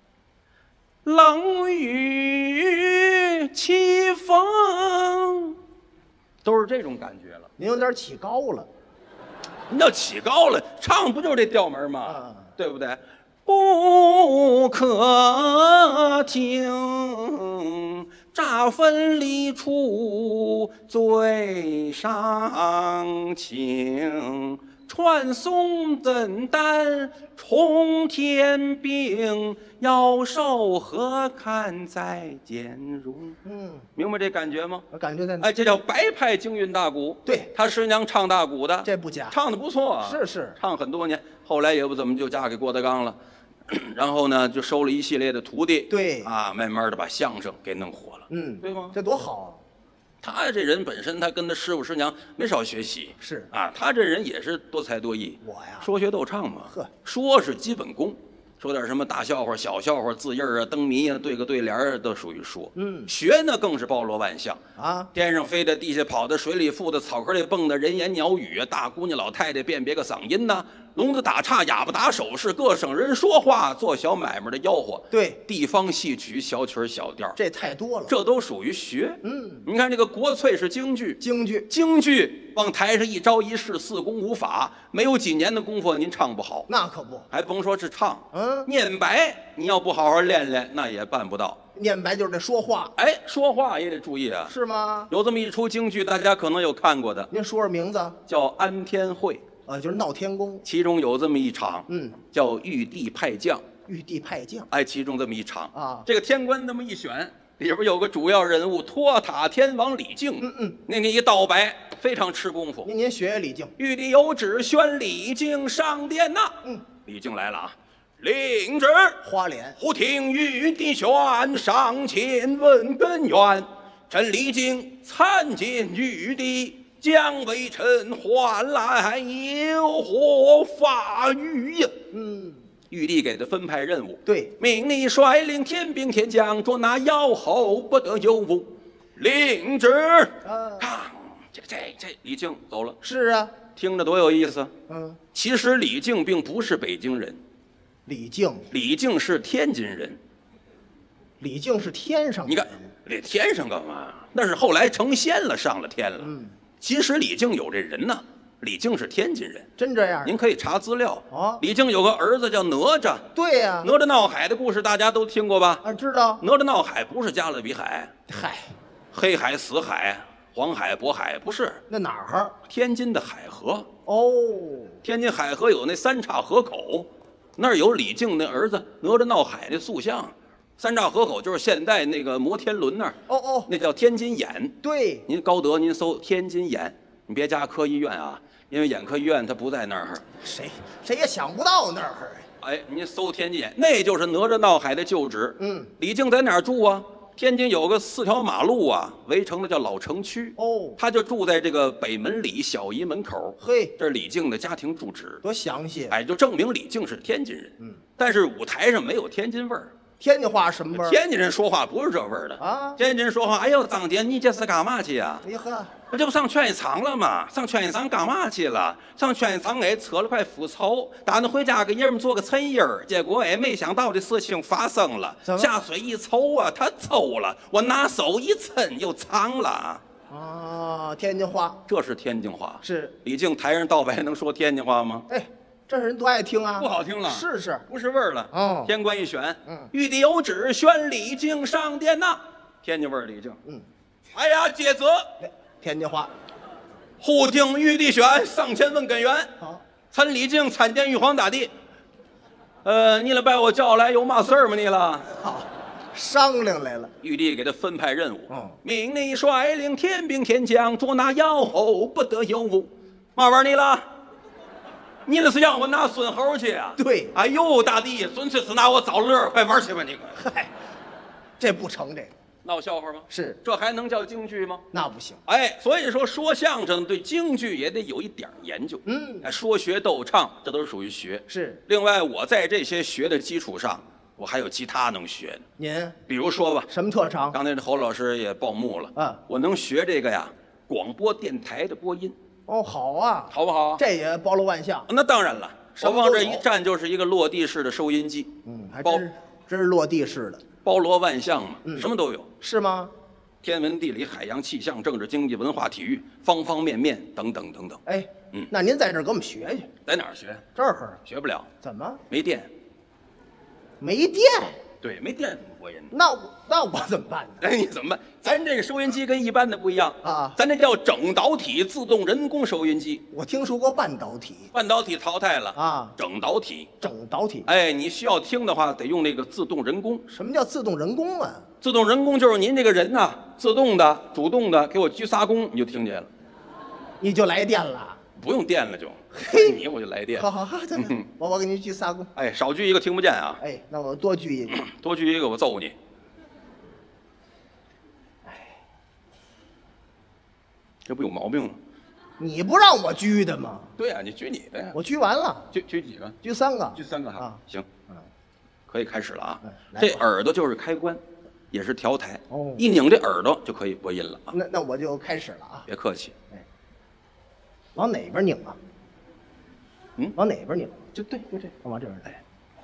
冷雨凄风，都是这种感觉了。 您有点起高了。 你要起高了，唱不就是这调门吗？ 啊对不对？ 不可听，乍分离处最伤情。传送怎担冲天兵，妖兽何堪再兼容。 嗯， 明白这感觉吗？ 我感觉在哪？ 哎，这叫白派京韵大鼓。 对， 他师娘唱大鼓的， 这不假， 唱的不错啊。 是是， 唱很多年，后来也不怎么就嫁给郭德纲了，然后呢就收了一系列的徒弟。 对啊，慢慢的把相声给弄火了。 嗯， 对吗？ 这多好啊！ 他这人本身，他跟他师傅师娘没少学习。 是啊，他这人也是多才多艺。 我呀， 说学逗唱嘛， 呵， 说是基本功，说点什么大笑话、小笑话、字印儿啊、灯谜啊、对个对联儿都属于说。 嗯， 学呢更是包罗万象啊， 天上飞的、地下跑的、水里浮的、草坑里蹦的、人言鸟语啊，大姑娘老太太辨别个嗓音呐、聋子打岔、哑巴打手势，各省人说话，做小买卖的吆喝。 对， 地方戏曲、小曲儿小调儿， 这太多了。 这都属于学。 嗯， 你看这个国粹是京剧， 京剧京剧往台上一招一式，四功五法，没有几年的功夫，您唱不好。 那可不， 还甭说是唱， 嗯， 念白，你要不好好练练，那也办不到。 念白就是这说话， 哎，说话也得注意啊。 是吗？ 有这么一出京剧，大家可能有看过的， 您说说名字叫《安天会》， 啊，就是闹天宫， 其中有这么一场， 嗯， 叫玉帝派将。 玉帝派将哎，其中这么一场啊这个天官这么一选，里边有个主要人物托塔天王李靖。 嗯嗯， 那个一道白非常吃功夫。 您您学学李靖， 玉帝有旨宣李靖上殿呐。 嗯， 李靖来了啊，领旨。 花脸， 忽听玉帝宣，上前问根源。臣李靖参见玉帝，将微臣唤来，有何法语呀？ 嗯， 玉帝给他分派任务， 对， 命你率领天兵天将捉拿妖猴，不得有误。领旨。 啊， 看，这这这，李靖走了， 是啊， 听着多有意思。 嗯， 其实李靖并不是北京人， 李靖， 李靖是天津人。 李靖是天上的你看，这天上干嘛？那是后来成仙了，上了天了。 嗯， 其实李靖有这人呢，李靖是天津人， 真这样？ 您可以查资料。 哦李靖有个儿子叫哪吒， 对呀， 哪吒闹海的故事大家都听过吧？ 啊，知道， 哪吒闹海不是加勒比海、 嗨， 黑海、死海、黄海、渤海，不是那哪儿？ 天津的海河。 哦， 天津海河有那三岔河口，那儿有李靖那儿子哪吒闹海那塑像。三岔河口就是现在那个摩天轮那儿， 哦哦， 那叫天津眼。 对， 您高德您搜天津眼，你别加科医院啊，因为眼科医院它不在那儿。 谁谁也想不到那儿。 哎，您搜天津眼，那就是哪吒闹海的旧址。 嗯， 李靖在哪儿住啊？天津有个四条马路啊，围成的叫老城区。 哦， 他就住在这个北门里小姨门口。 嘿， 这是李靖的家庭住址。 多详细。 哎，就证明李靖是天津人。 嗯， 但是舞台上没有天津味儿。 天津话什么味儿？ 天津人说话不是这味儿的啊天津人说话，哎呦，张姐，你这是干嘛去呀？ 哎呵， 这不上劝业场了吗？上劝业场干嘛去了？上劝业场哎，扯了块腐绸，打算回家给爷们做个衬衣儿，结果哎，没想到的事情发生了。 怎么下水一抽啊，它抽了；我拿手一抻，又藏了。 啊，天津话这是天津话。 是， 李靖台上道白能说天津话吗？ 哎，这人多爱听啊， 不好听了。 是是， 不是味儿了。 哦天官一选， 嗯玉帝有旨，宣李靖上殿呐。天津味儿，李靖。 嗯， 哎呀，接着， 哎天津话忽听玉帝选，上前问根源。 好， 臣李靖参见玉皇大帝。呃，你来把我叫来，有嘛事儿吗？你了？ 好，商量来了。 玉帝给他分派任务， 嗯命你率领天兵天将捉拿妖猴，不得有误。嘛玩意儿你了？你那是让我拿孙猴去啊？ 对哎呦，大帝，纯粹是拿我找乐儿，快玩去吧你！ 嗨，这不成，这个闹笑话吗？ 是这还能叫京剧吗？ 那不行。 哎，所以说说相声对京剧也得有一点研究。 嗯哎，说学逗唱，这都是属于学。 是另外，我在这些学的基础上，我还有其他能学的。 您比如说吧， 什么特长？ 刚才这侯老师也报幕了， 嗯我能学这个呀，广播电台的播音， 哦，好啊， 好不好？ 这也包罗万象。 那当然了， 什我往这么都有一站就是一个落地式的收音机， 嗯，还包真是真是落地式的， 包罗万象嘛， 嗯什么都有。 是吗？ 天文地理、海洋气象、政治经济、文化体育，方方面面等等等等。 哎， 嗯那您在这儿给我们学学， 在哪儿学？ 这儿学不了， 怎么？ 没电。 没电。 对，没电怎么播音呢？ 那我那我怎么办呢？ 哎，你怎么办？咱这个收音机跟一般的不一样啊咱这叫整导体自动人工收音机。 我听说过半导体半导体淘汰了啊， 整导体。 整导体。 哎，你需要听的话，得用那个自动人工。 什么叫自动人工啊？ 自动人工就是您这个人呐、自动的、主动的给我鞠仨躬，你就听见了， 你就来电了？ 不用电了就。 嘿你我就来电。 好好好，这嗯我我给你鞠仨躬。 哎，少鞠一个听不见啊， 哎，那我多鞠一个。 多鞠一个我揍你。这不有毛病吗？ 你不让我鞠的吗？ 对呀、你鞠你的呀。 我鞠完了， 鞠鞠几个？ 鞠三个。 鞠三个哈。 啊行， 嗯可以开始了啊嗯。来这耳朵就是开关，也是调台。 哦一拧这耳朵就可以播音了啊。 那那我就开始了啊。 别客气， 往哪边拧啊？ 嗯往哪边拧？ 就对，就这。 往这边来。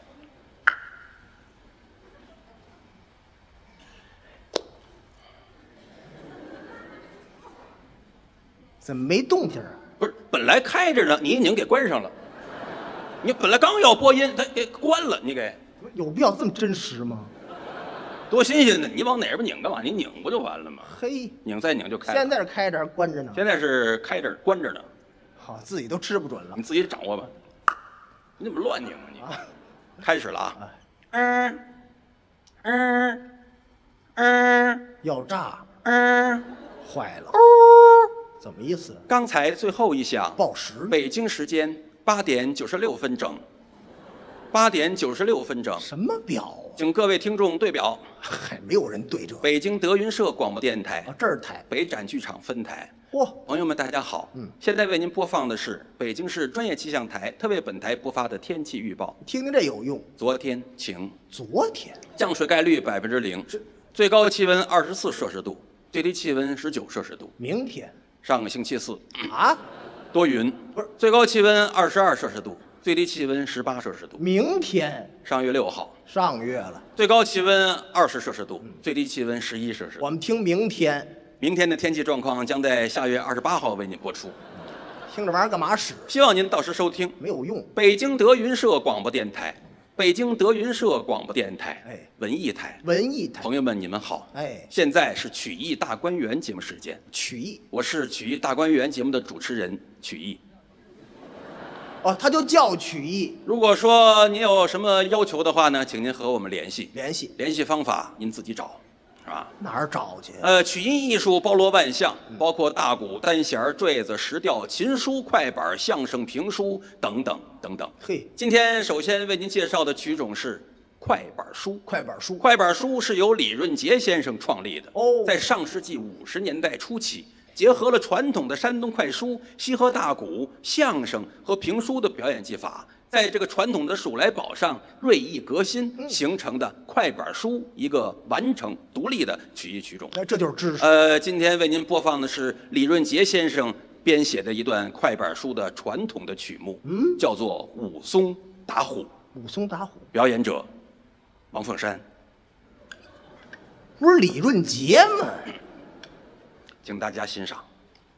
怎么没动静啊？ 不是，本来开着呢，你一拧给关上了。你本来刚要播音，它给关了，你给有必要这么真实吗？ 多新鲜呢！你往哪边拧干嘛？你拧不就完了吗？ 嘿， 拧再拧就开了。 现在是开着还是关着呢？ 现在是开着关着呢， 好，自己都吃不准了你。自己掌握吧。你怎么乱拧啊你？ 啊开始了啊！ 哎嗯嗯嗯要炸， 嗯， 坏了，怎么意思？ 刚才最后一响， 报时北京时间八点九十六分整。八点九十六分整， 什么表请各位听众对表： 啊？还没有人对这。 北京德云社广播电台啊，这儿台。 北展剧场分台。 嚯， 朋友们，大家好。 嗯， 现在为您播放的是北京市专业气象台特为本台播发的天气预报。 听听这有用。 昨天晴， 昨天降水概率百分之零，最高气温二十四摄氏度，最低气温十九摄氏度。 明天上个星期四啊， 多云， 不是最高气温二十二摄氏度，最低气温十八摄氏度。 明天上月六号， 上月了， 最高气温二十摄氏度，最低气温十一摄氏度。 我们听明天， 明天的天气状况将在下月二十八号为您播出， 听这玩意儿干嘛使？ 希望您到时收听。 没有用。 北京德云社广播电台，北京德云社广播电台， 哎， 文艺台。 文艺台， 朋友们，你们好。 哎， 现在是曲艺大观园节目时间， 曲艺我是曲艺大观园节目的主持人曲艺。 哦，它就叫曲艺。 如果说您有什么要求的话呢，请您和我们联系， 联系联系方法您自己找，是吧？ 哪儿找去？ 呃，曲艺艺术包罗万象，包括大鼓、单弦、坠子、石调、琴书、快板、相声、评书等等等等。 嘿， 今天首先为您介绍的曲种是快板书。 快板书。 快板书是由李润杰先生创立的， 哦在上世纪五十年代初期，结合了传统的山东快书、西河大鼓、相声和评书的表演技法，在这个传统的数来宝上锐意革新，形成的快板书一个完整独立的曲艺曲种。 那这就是知识。 呃，今天为您播放的是李润杰先生编写的一段快板书的传统的曲目，嗯，叫做《武松打虎》， 武松打虎， 表演者王凤山， 不是李润杰吗？ 请大家欣赏。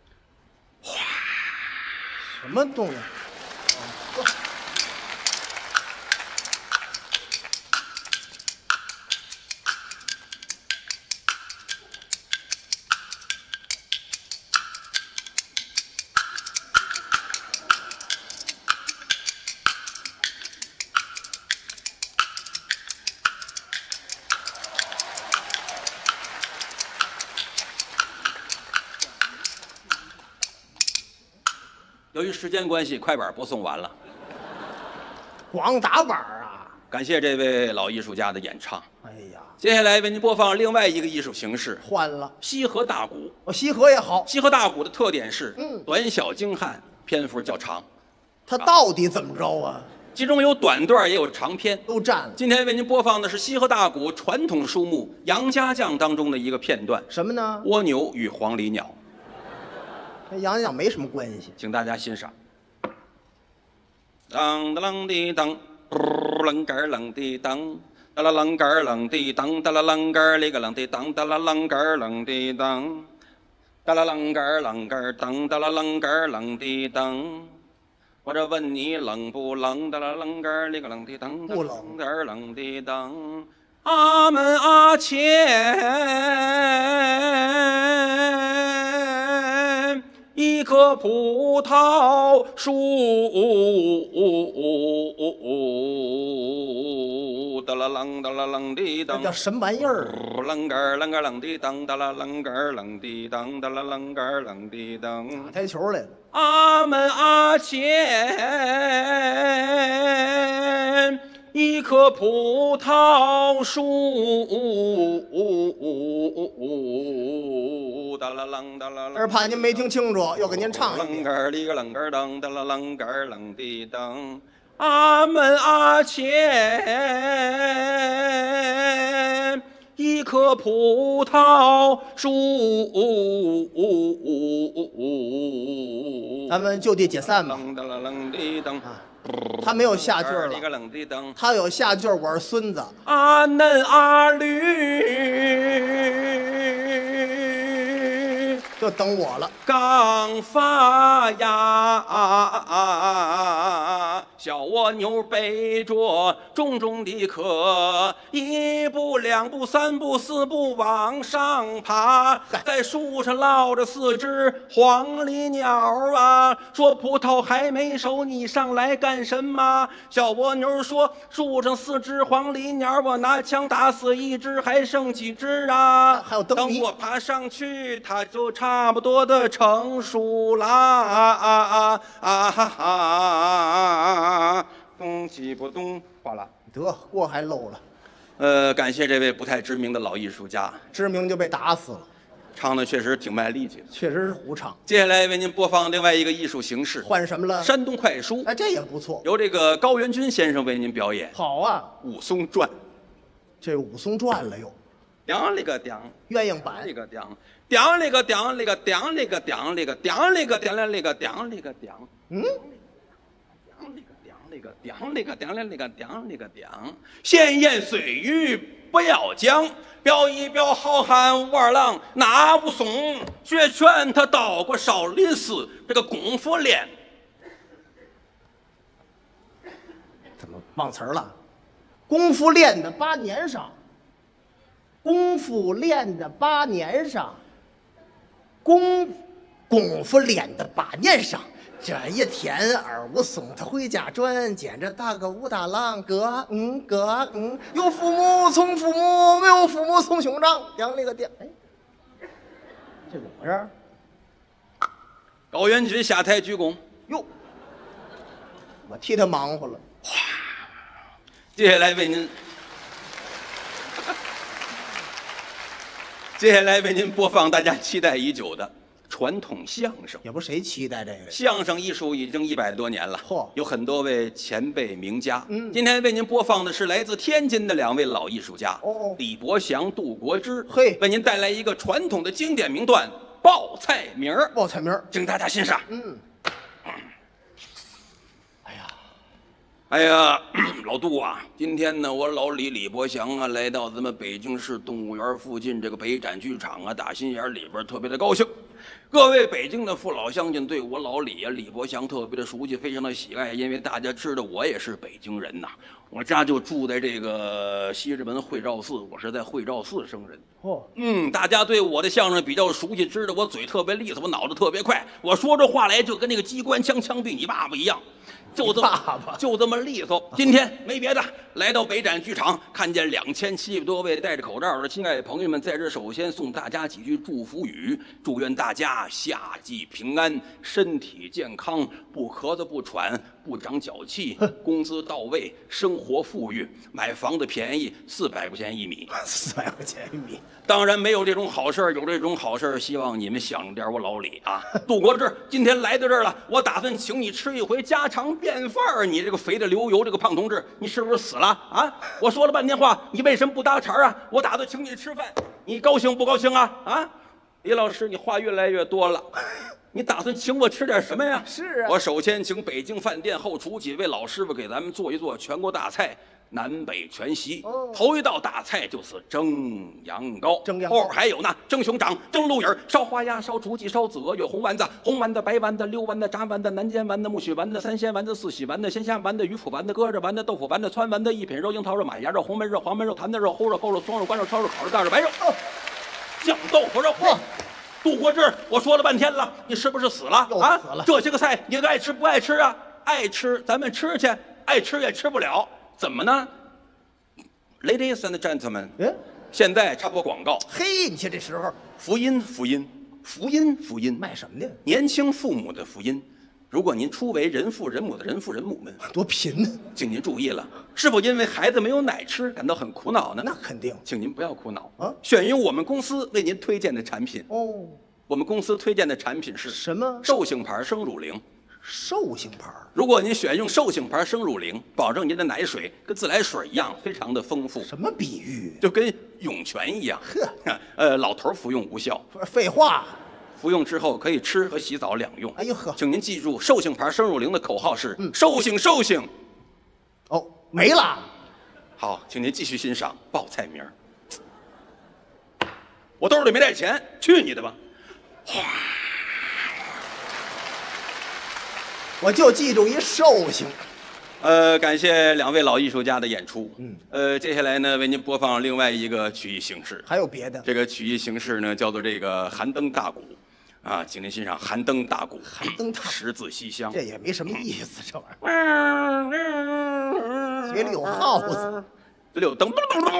什么动静？ 由于时间关系，快板播送完了， 光打板儿啊！ 感谢这位老艺术家的演唱。 哎呀， 接下来为您播放另外一个艺术形式换了。 ——西河大鼓。 哦，西河也好， 西河大鼓的特点是， 嗯短小精悍，篇幅较长， 它到底怎么着啊？ 其中有短段也有长篇。 都占了。 今天为您播放的是西河大鼓传统书目《杨家将》当中的一个片段什么呢？ ——蜗牛与黄鹂鸟， 跟杨洋没什么关系。 请大家欣赏。当当啷滴当，啷个儿啷滴当，哒啦啷个儿啷滴当，哒啦啷个儿哩个啷滴当，哒啦啷个儿啷滴当，哒啦啷个儿啷个儿当，哒啦啷个儿啷滴当。 我这问你冷不冷？的了冷个里个冷的噔， 不冷个冷的噔。阿门阿前一棵葡萄树，哒啦啷哒啦啷的这叫噔。 什么玩意儿？ 啷个儿啷个儿啷的当，哒啦啷个儿啷的当，哒啦啷个儿啷的当。 打台球来了。 阿门阿前一棵葡萄树，哒啦啷哒啦啷。 这怕您没听清楚，又给您唱一啷遍。 个儿里个啷个儿当，哒啦啷个儿啷的当。阿门阿前一棵葡萄树， 咱们就地解散吧。 啷哒啦啷的当。 他没有下句儿里个了， 啷的当。 他有下句，我是孙子。 阿嫩阿驴就等我了。 刚发芽，小蜗牛背着重重的壳，一步两步三步四步往上爬，在树上落着四只黄鹂鸟啊，说葡萄还没熟，你上来干什么？小蜗牛说，树上四只黄鹂鸟，我拿枪打死一只，还剩几只啊？ 还有灯谜等我爬上去，它就差不多的成熟啦啊啊啊哈哈！咚叽不咚，哗啦。 得锅还漏了， 呃，感谢这位不太知名的老艺术家， 知名就被打死了， 唱的确实挺卖力气的。 确实是胡唱。 接下来为您播放另外一个艺术形式换什么了？ 山东快书， 哎，这也不错。 由这个高元军先生为您表演好啊， 《武松传》。 这武松传了又， 叮里个叮， 鸳鸯版里个叮，叮里个叮里个叮里个叮里个叮里个叮里个叮里个叮。 嗯， 叮里个叮里个叮里个叮里个叮里个叮，闲言碎语不要讲，表一表好汉武二郎那武松，学拳他到过少林寺，这个功夫练。 怎么忘词儿了？功夫练的八年上，功夫练的八年上，功功夫练的八年上。这一天，二武松他回家转，见着大哥武大郎，哥，嗯哥，嗯，有父母从父母，没有父母从兄长，讲那个讲，哎，这怎么回事？ 高元军下台鞠躬。 哟，我替他忙活了。 接下来为您，接下来为您播放大家期待已久的传统相声。 也不谁期待这个呀？ 相声艺术已经一百多年了， 嚯有很多位前辈名家。 嗯今天为您播放的是来自天津的两位老艺术家， 哦哦李伯祥、杜国之， 嘿为您带来一个传统的经典名段《报菜名儿》， 报菜名儿。 请大家欣赏。 嗯， 哎呀，老杜啊，今天呢，我老李李伯祥啊，来到咱们北京市动物园附近这个北展剧场啊，大心眼里边特别的高兴。各位北京的父老乡亲对我老李啊李伯祥特别的熟悉，非常的喜爱，因为大家知道我也是北京人呐，我家就住在这个西直门会照寺，我是在会照寺生人。 嚯， 嗯，大家对我的相声比较熟悉，知道我嘴特别利索，我脑子特别快，我说这话来就跟那个机关枪枪毙你爸爸一样。就这么爸爸就这么利索。今天没别的，来到北展剧场，看见两千七百多位戴着口罩的亲爱的朋友们，在这首先送大家几句祝福语，祝愿大家夏季平安，身体健康，不咳嗽不喘，不长脚气，工资到位，生活富裕，买房子便宜，四百块钱一米。 四百块钱一米。 当然没有这种好事儿，有这种好事儿，希望你们想着点我老李啊。杜国志今天来到这儿了，我打算请你吃一回家常便饭儿。你这个肥的流油，这个胖同志，你是不是死了啊？我说了半天话，你为什么不搭茬啊？我打算请你吃饭，你高兴不高兴啊？啊，李老师，你话越来越多了。你打算请我吃点什么呀？ 是啊我首先请北京饭店后厨几位老师傅给咱们做一做全国大菜。 南北全席。 哦头一道大菜就是蒸羊羔， 蒸羊羔后边还有呢，蒸熊掌、蒸鹿尾儿、烧花鸭、烧雏鸡、烧子鹅，有红丸子、红丸子、白丸子、溜丸子、炸丸子、南煎丸子、木须丸子、三鲜丸子、四喜丸子、鲜虾丸子、鱼脯丸子、鸽子丸子、豆腐丸子、川丸子、一品肉、樱桃肉、马牙肉、红焖肉、黄焖肉、坛子肉、烀肉、扣肉、双肉、关肉、烧肉、烤肉、大肉、白肉、酱豆腐肉。 嚯杜国志，我说了半天了，你是不是死了又啊？ 死了这些个菜你爱吃不爱吃啊？爱吃咱们吃去，爱吃也吃不了，怎么呢 ？Ladies and gentlemen， 嗯， 现在插播广告， 嘿，你瞧这时候福音福音福音福音， 卖什么呢？ 年轻父母的福音。如果您初为人父人母的人父人母们， 多贫呢？ 请您注意了，是否因为孩子没有奶吃感到很苦恼呢？ 那肯定请您不要苦恼啊选用我们公司为您推荐的产品。 哦。 我们公司推荐的产品是什么寿星牌生乳灵。 寿星牌儿如果您选用寿星牌生乳灵，保证您的奶水跟自来水一样，非常的丰富， 什么比喻？ 就跟涌泉一样。 呵， 呃，老头儿服用无效， 不是废话。 服用之后可以吃和洗澡两用。 哎呦呵， 请您记住，寿星牌生乳灵的口号是嗯 “寿星寿星”。 哦，没了。 好，请您继续欣赏报菜名儿。我兜里没带钱，去你的吧！ 我就记住一寿星。 呃，感谢两位老艺术家的演出。嗯，呃，接下来呢，为您播放另外一个曲艺形式。 还有别的？ 这个曲艺形式呢，叫做这个寒灯大鼓，啊，请您欣赏寒灯大鼓。 寒灯大鼓十字西厢。 这也没什么意思，这玩意儿。嘴里有耗子。 六灯，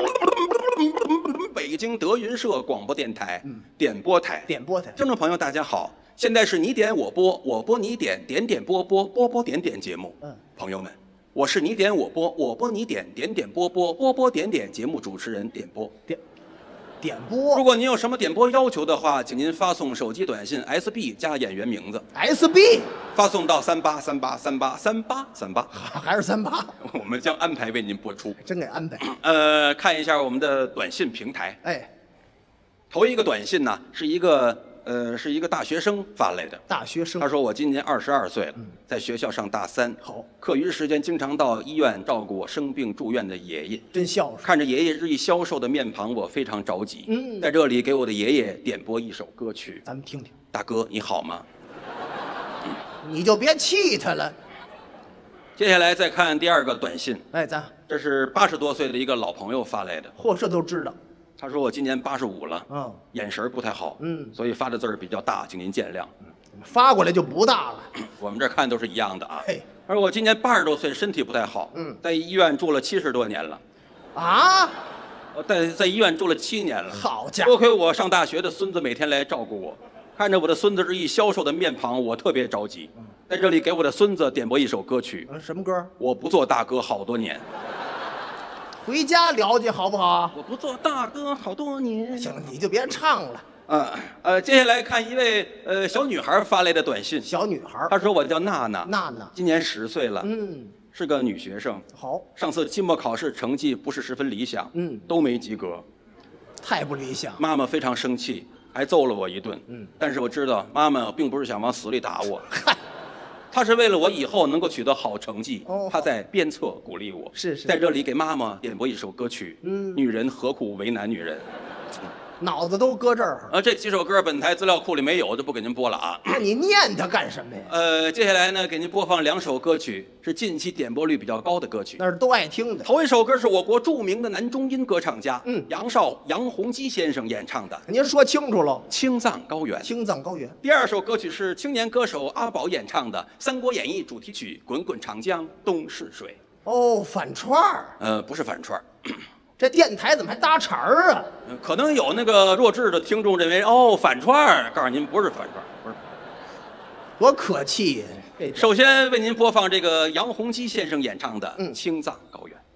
北京德云社广播电台、点播台。 点播台。 听众朋友，大家好，现在是你点我播，我播你点，点点播播，播播点点节目。 嗯， 朋友们，我是你点我播，我播你点，点点播播，播播点点节目主持人点播。 点点播。 如果您有什么点播要求的话，请您发送手机短信 S B 加演员名字， S B 发送到三八三八三八三八三八， 还是三八， 我们将安排为您播出。 真给安排。 呃，看一下我们的短信平台。 哎， 头一个短信呢，是一个呃，是一个大学生发来的。 大学生他说：“我今年二十二岁了，在学校上大三。 好， 课余时间经常到医院照顾我生病住院的爷爷。 真孝顺。 看着爷爷日益消瘦的面庞，我非常着急。 嗯在这里给我的爷爷点播一首歌曲。 咱们听听， 大哥，你好吗？ 你就别气他了。 接下来再看第二个短信， 哎，咱这是八十多岁的一个老朋友发来的。 嚯，这都知道。 他说我今年八十五了， 嗯， 眼神不太好， 嗯所以发的字儿比较大，请您见谅。 发过来就不大了。 我们这儿看都是一样的啊。 嘿， 而我今年八十多岁，身体不太好， 嗯在医院住了七十多年了， 啊， 呃在在医院住了七年了。 好家伙多亏我上大学的孙子每天来照顾我，看着我的孙子日益消瘦的面庞，我特别着急。在这里给我的孙子点播一首歌曲， 嗯，什么歌？ 我不做大哥好多年。 回家了解好不好？ 我不做大哥好多年。 行了，你就别唱了。 呃呃，接下来看一位呃小女孩发来的短信， 小女孩儿， 她说我叫娜娜， 娜娜， 今年十岁了， 嗯， 是个女学生。 好， 上次期末考试成绩不是十分理想， 嗯都没及格。 太不理想。 妈妈非常生气，还揍了我一顿。 嗯， 但是我知道妈妈并不是想往死里打我， 嗨， 她是为了我以后能够取得好成绩， 哦她在鞭策鼓励我。 是是在这里给妈妈点播一首歌曲， 嗯女人何苦为难女人？ 脑子都搁这儿， 呃，这几首歌本台资料库里没有，就不给您播了啊。 那你念它干什么呀？ 呃，接下来呢，给您播放两首歌曲，是近期点播率比较高的歌曲。 那是都爱听的。 头一首歌是我国著名的男中音歌唱家， 嗯杨少杨洪基先生演唱的您说清楚喽， 《青藏高原》。 青藏高原。 第二首歌曲是青年歌手阿宝演唱的《三国演义》主题曲《滚滚长江东逝水》。 哦，反串儿， 呃，不是反串儿， 这电台怎么还搭茬儿啊？ 呃可能有那个弱智的听众认为，哦，反串儿。告诉您，不是反串儿，不是。 多可气呀！这首先为您播放这个杨洪基先生演唱的《 嗯青藏高原》。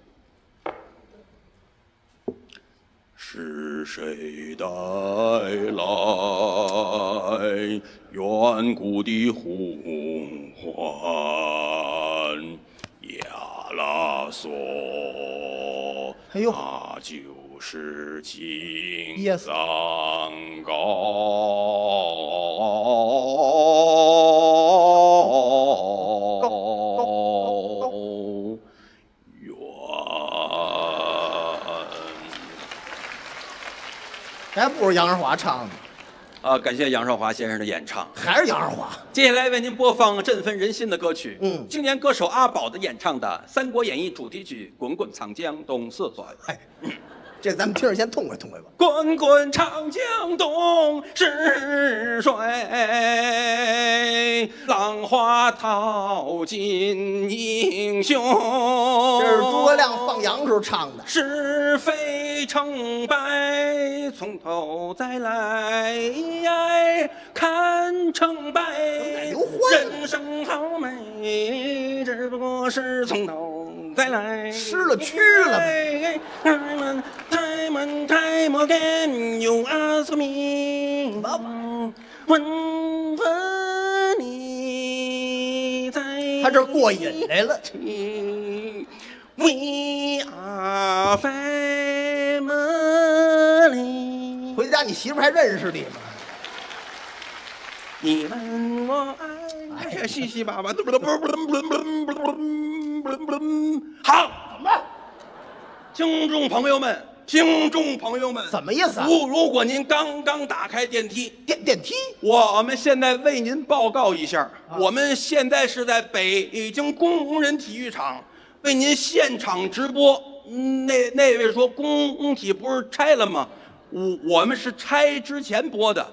是谁带来远古的呼唤？亚拉索， 哎呦那就是青 Yes 藏高原。 不如杨少华唱的， 啊，感谢杨少华先生的演唱。 还是杨少华。 接下来为您播放振奋人心的歌曲， 嗯青年歌手阿宝的演唱的《三国演义》主题曲《滚滚长江东逝水》。 哎，这咱们听着先痛快痛快吧。 滚滚长江东逝水，浪花淘尽英雄。 这是诸葛亮放羊时候唱的。 是非成败从头再来，看成败， 刘欢人生好美，只不过是从头再来。 吃了蛆了呗。 Time and time again, you ask me， 问问你在他这过瘾来了。 We are family。 回家你媳妇还认识你吗？ 你问我爱，哎呀，稀稀巴巴，好，怎么？听众朋友们，听众朋友们， 怎么意思啊？ 如如果您刚刚打开电梯， 电电梯， 我们现在为您报告一下，我们现在是在北京工人体育场为您现场直播。嗯那那位说工体不是拆了吗？我我们是拆之前播的。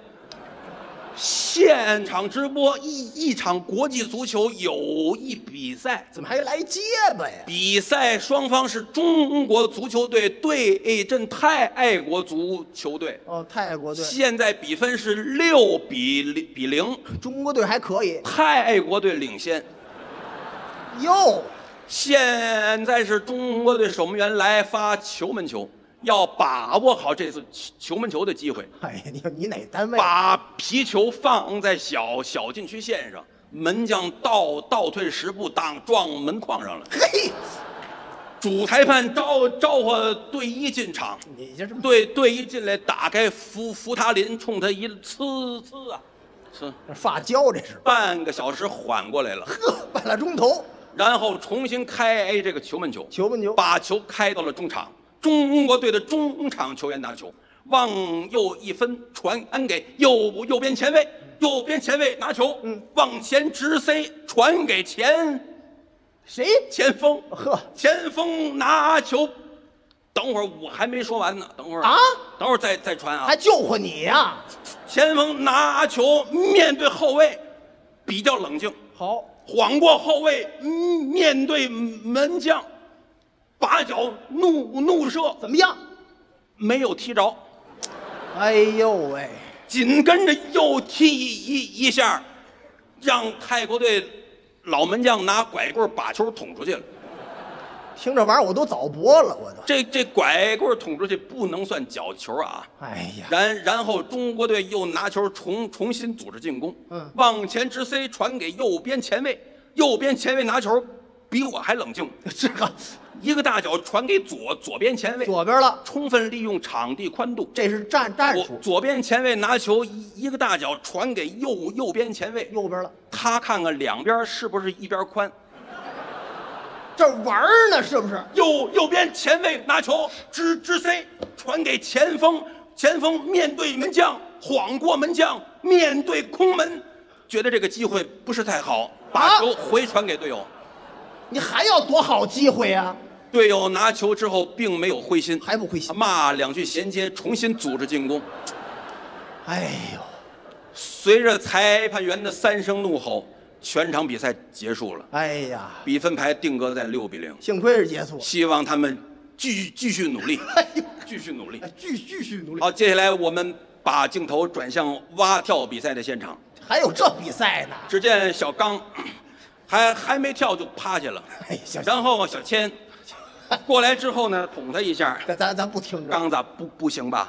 现场直播一一场国际足球友谊比赛， 怎么还来结巴呀？ 比赛双方是中国足球队对阵泰爱国足球队。 哦，泰国队。 现在比分是六比零比零， 中国队还可以。 泰爱国队领先。 哟， 现在是中国队守门员来发球门球。 要把握好这次球门球的机会。 哎呀，你你哪单位？ 把皮球放在小小禁区线上，门将倒倒退十步，挡撞门框上了。 嘿， 主裁判招招呼队医进场， 你这是队队医进来，打开扶扶他林，冲他一呲呲啊，呲， 发胶，这是半个小时缓过来了。 呵，半个钟头， 然后重新开这个球门球， 球门球， 把球开到了中场。 中国队的中场球员拿球，往右一分传安给右右边前卫，右边前卫拿球，嗯，往前直塞传给前谁？ 前锋， 呵， 前锋拿球。等会儿我还没说完呢，等会儿啊， 等会儿再再传啊， 还救活你呀！ 前锋拿球面对后卫，比较冷静， 好， 晃过后卫，嗯面对门将。 把脚怒怒射， 怎么样？ 没有踢着。 哎呦喂！ 紧跟着又踢一一一下，让泰国队老门将拿拐棍把球捅出去了。 听这玩意儿我都早播了，我都。 这这拐棍捅出去不能算角球啊！ 哎呀， 然然后中国队又拿球重重新组织进攻， 嗯， 往前直塞传给右边前卫，右边前卫拿球比我还冷静， 这个。 一个大脚传给左左边前卫， 左边了， 充分利用场地宽度， 这是战战术。 左边前卫拿球，一一个大脚传给右右边前卫， 右边了。 他看看两边是不是一边宽， 这玩儿呢是不是？ 右右边前卫拿球直直塞，传给前锋，前锋面对门将，晃过门将，面对空门，觉得这个机会不是太好，把球回传给队友。啊、 你还要多好机会呀、啊！ 队友拿球之后并没有灰心， 还不灰心， 骂两句衔接，重新组织进攻。 哎呦， 随着裁判员的三声怒吼，全场比赛结束了。 哎呀， 比分牌定格在六比零。 幸亏是结束， 希望他们继继续努力， 哎呦， 继续努力， 继继续努力。 好，接下来我们把镜头转向蛙跳比赛的现场。 还有这比赛呢？ 只见小刚还还没跳就趴下了， 哎，小然后小千。 过来之后呢，捅他一下。 咱咱咱不听着。 刚子不不行吧？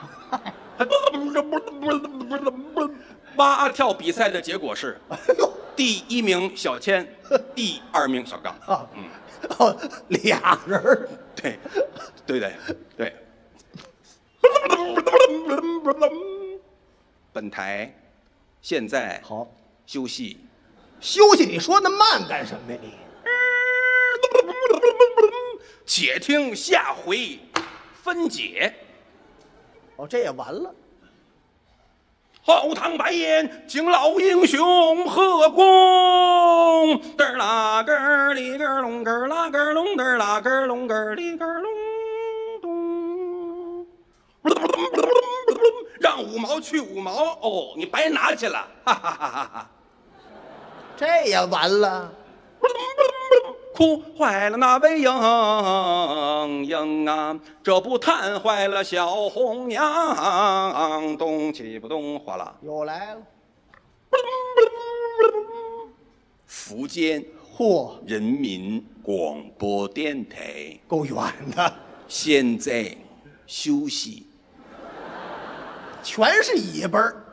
蛙跳比赛的结果是，第一名小千，第二名小刚。 啊，嗯，哦，俩人儿。 对，对对对。本台现在好休息。 休息？你说那慢干什么呀你？ 且听下回分解。 哦，这也完了。 后堂白宴，敬老英雄贺功。嘚儿啦个儿里个儿隆个儿啦个儿隆嘚儿啦个儿隆个儿里个儿隆咚。让五毛去五毛哦，你白拿去了，哈哈哈哈哈！ 这也完了。 哭坏了那位英英啊，这不叹坏了小红娘，动气不动，哗啦， 又来了。 福建嚯， 人民广播电台够远的， 现在休息。 全是尾巴儿。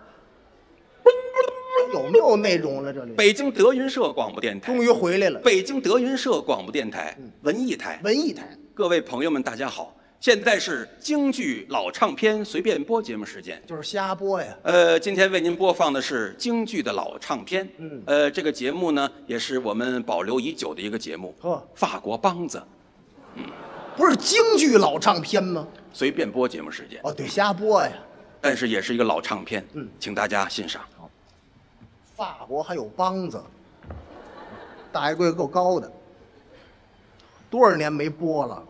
有没有内容了？这里北京德云社广播电台终于回来了。 北京德云社广播电台文艺台， 文艺台， 各位朋友们，大家好！现在是京剧老唱片随便播节目时间， 就是瞎播呀。 呃，今天为您播放的是京剧的老唱片。 嗯， 呃，这个节目呢，也是我们保留已久的一个节目。 呵， 法国梆子， 不是京剧老唱片吗？ 随便播节目时间。 哦，对，瞎播呀。 但是也是一个老唱片。 嗯， 请大家欣赏。 法国还有梆子，大爷贵够高的，多少年没播了？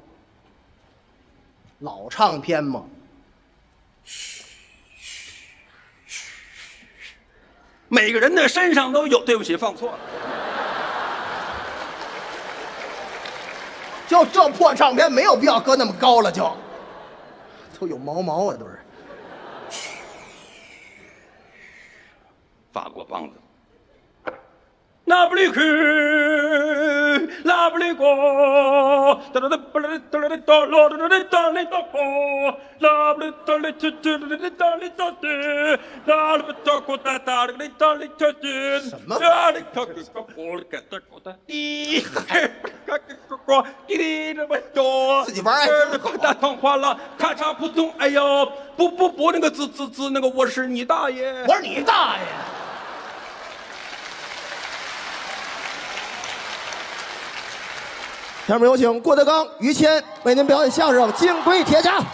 老唱片嘛。 每个人的身上都有，对不起，放错了。 就这破唱片没有必要搁那么高了，就都有毛毛啊，都是。 法国梆子。那不里去，那不里过，哒哒哒吧啦哒啦哒哒啦哒哒哒哩哒过，那不里哒哩哒哒哩哒哩哒哒，那不哒过哒哒哩哒哩哒哒， 什么？ 那里哒个个过哩个哒过哒滴，个个个个滴滴这么多， 自己玩儿快打痛快了，咔嚓扑通，哎呦，不不不，那个滋滋滋，那个我是你大爷， 我是你大爷！下面有请郭德纲、于谦为您表演相声《金龟铁甲》。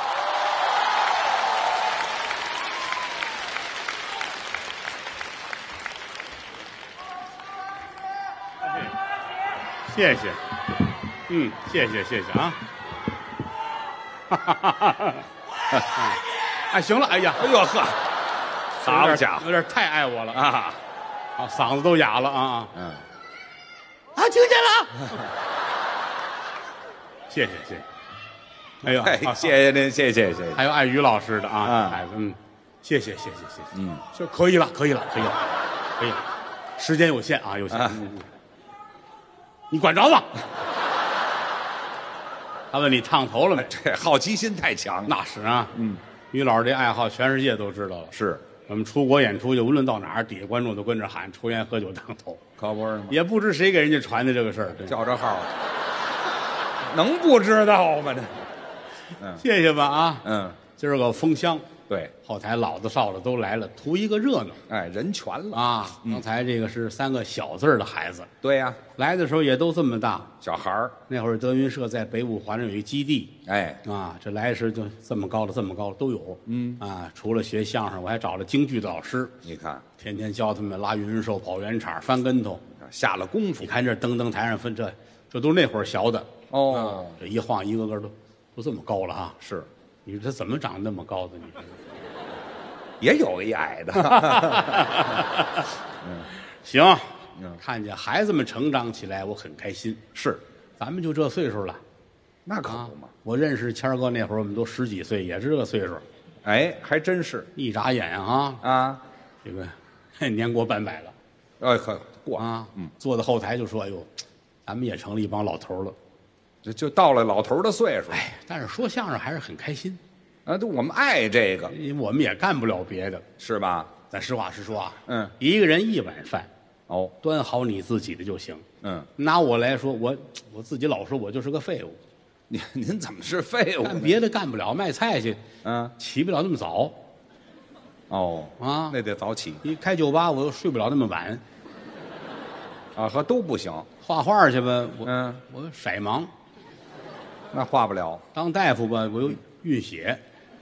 谢谢，嗯，谢谢谢谢啊！哈哈哈哈哈！哎，行了，哎呀， 哎呦呵，好家伙有点太爱我了啊！ 啊！ 啊，嗓子都哑了啊！ 嗯， 啊，听见了。谢谢谢谢，哎呦， 哎，谢谢您，谢谢谢谢。 还有爱于老师的啊， 啊孩子，嗯，谢谢谢谢谢谢， 嗯， 就可以了，可以了，可以了，可以了，时间有限啊，有限， 啊嗯嗯你管着吗？他问你烫头了没？ 这好奇心太强。 那是啊， 嗯， 于老师这爱好，全世界都知道了。 是， 我们出国演出去，无论到哪儿，底下观众都跟着喊抽烟喝酒烫头， 可不是吗？ 也不知谁给人家传的这个事儿。真叫这号，能不知道吗？这， 谢谢吧啊！ 嗯， 今儿个封箱， 对， 后台老的少的都来了，图一个热闹哎，人全了。 啊！刚才这个是三个小字儿的孩子， 对呀， 来的时候也都这么大。 小孩儿， 那会儿德云社在北五环上有一基地哎， 啊，这来时就这么高的这么高的都有。嗯啊，除了学相声，我还找了京剧的老师， 你看天天教他们拉云兽、跑圆场、翻跟头。 下了功夫你看这登登台上分这，这都是那会儿学的。 哦， 这一晃一个个都都这么高了啊！ 是， 你说他怎么长那么高的？你说也有一矮的。 行， 嗯看见孩子们成长起来，我很开心。 是， 咱们就这岁数了那可啊不嘛。！ 我认识谦儿哥那会儿，我们都十几岁，也是这个岁数。 哎，还真是一眨眼啊， 啊。 这个年过半百了哎，可过， 啊！嗯，坐在后台就说：“哎呦，咱们也成了一帮老头儿了。 就就到了老头儿的岁数。 哎，但是说相声还是很开心， 啊，都我们爱这个， 因为我们也干不了别的。 是吧？ 咱实话实说啊， 嗯， 一个人一碗饭， 哦， 端好你自己的就行。 嗯， 拿我来说，我我自己老说我就是个废物， 您您怎么是废物呢？ 干别的干不了，卖菜去嗯， 起不了那么早哦， 啊。 那得早起一开酒吧，我又睡不了那么晚。 啊，和都不行。 画画去吧，我、 嗯， 我色盲； 那画不了。 当大夫吧，我又晕血。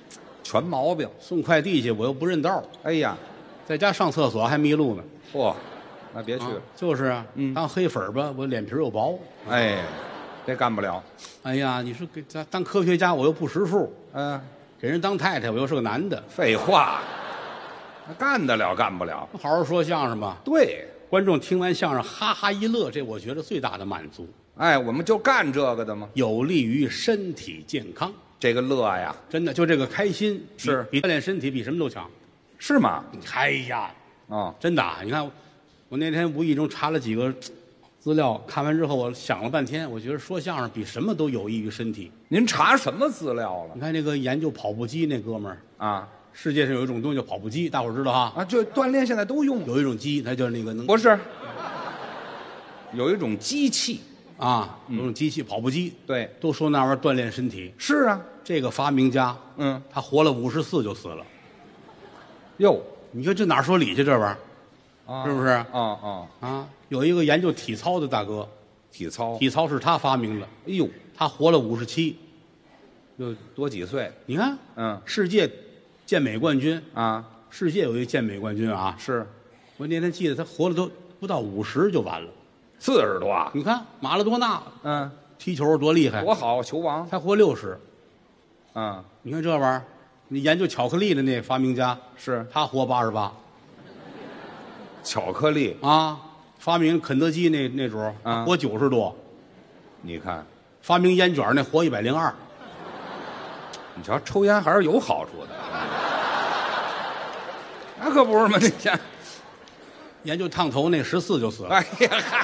全毛病。 送快递去我又不认道， 哎呀， 在家上厕所还迷路呢。 嚯，那别去了。 啊就是啊， 嗯当黑粉儿吧，我脸皮又薄。 哎，这干不了。 哎呀，你说给咱当科学家我又不识数， 嗯， 给人当太太我又是个男的， 废话，那干得了干不了？ 好好说相声吧。 对， 观众听完相声哈哈一乐，这我觉得最大的满足， 哎，我们就干这个的嘛。 有利于身体健康。 这个乐呀， 真的，就这个开心比是比锻炼身体比什么都强。 是吗？ 哎呀， 哦， 真的啊，你看，我那天无意中查了几个资料，看完之后我想了半天，我觉得说相声比什么都有益于身体。 您查什么资料了？ 你看那个研究跑步机那哥们儿， 啊世界上有一种东西叫跑步机，大伙儿知道哈？ 啊，就锻炼现在都用。 有一种机，它就是那个能不是，有一种机器。 啊，有一种机器跑步机， 对， 都说那玩意儿锻炼身体。 是啊。 这个发明家， 嗯， 他活了五十四就死了。 哟， 你说这哪儿说理去？这玩意儿啊是不是？ 啊啊， 啊，有一个研究体操的大哥， 体操。 体操是他发明的， 哎呦， 他活了五十七。 又多几岁？ 你看， 嗯世界健美冠军， 啊， 世界有一个健美冠军啊， 是我那天记得他活了都不到五十就完了。 四十多。 你看马拉多纳嗯， 踢球多厉害， 多好，球王。 才活六十。 嗯， 你看这玩意儿，你研究巧克力的那发明家， 是他活八十八巧克力。 啊。发明肯德基那那主儿啊活九十多， 你看， 发明烟卷那活一百零二。 你瞧，抽烟还是有好处的。那可不是嘛，你想， 研究烫头那十四就死了。 哎呀嗨，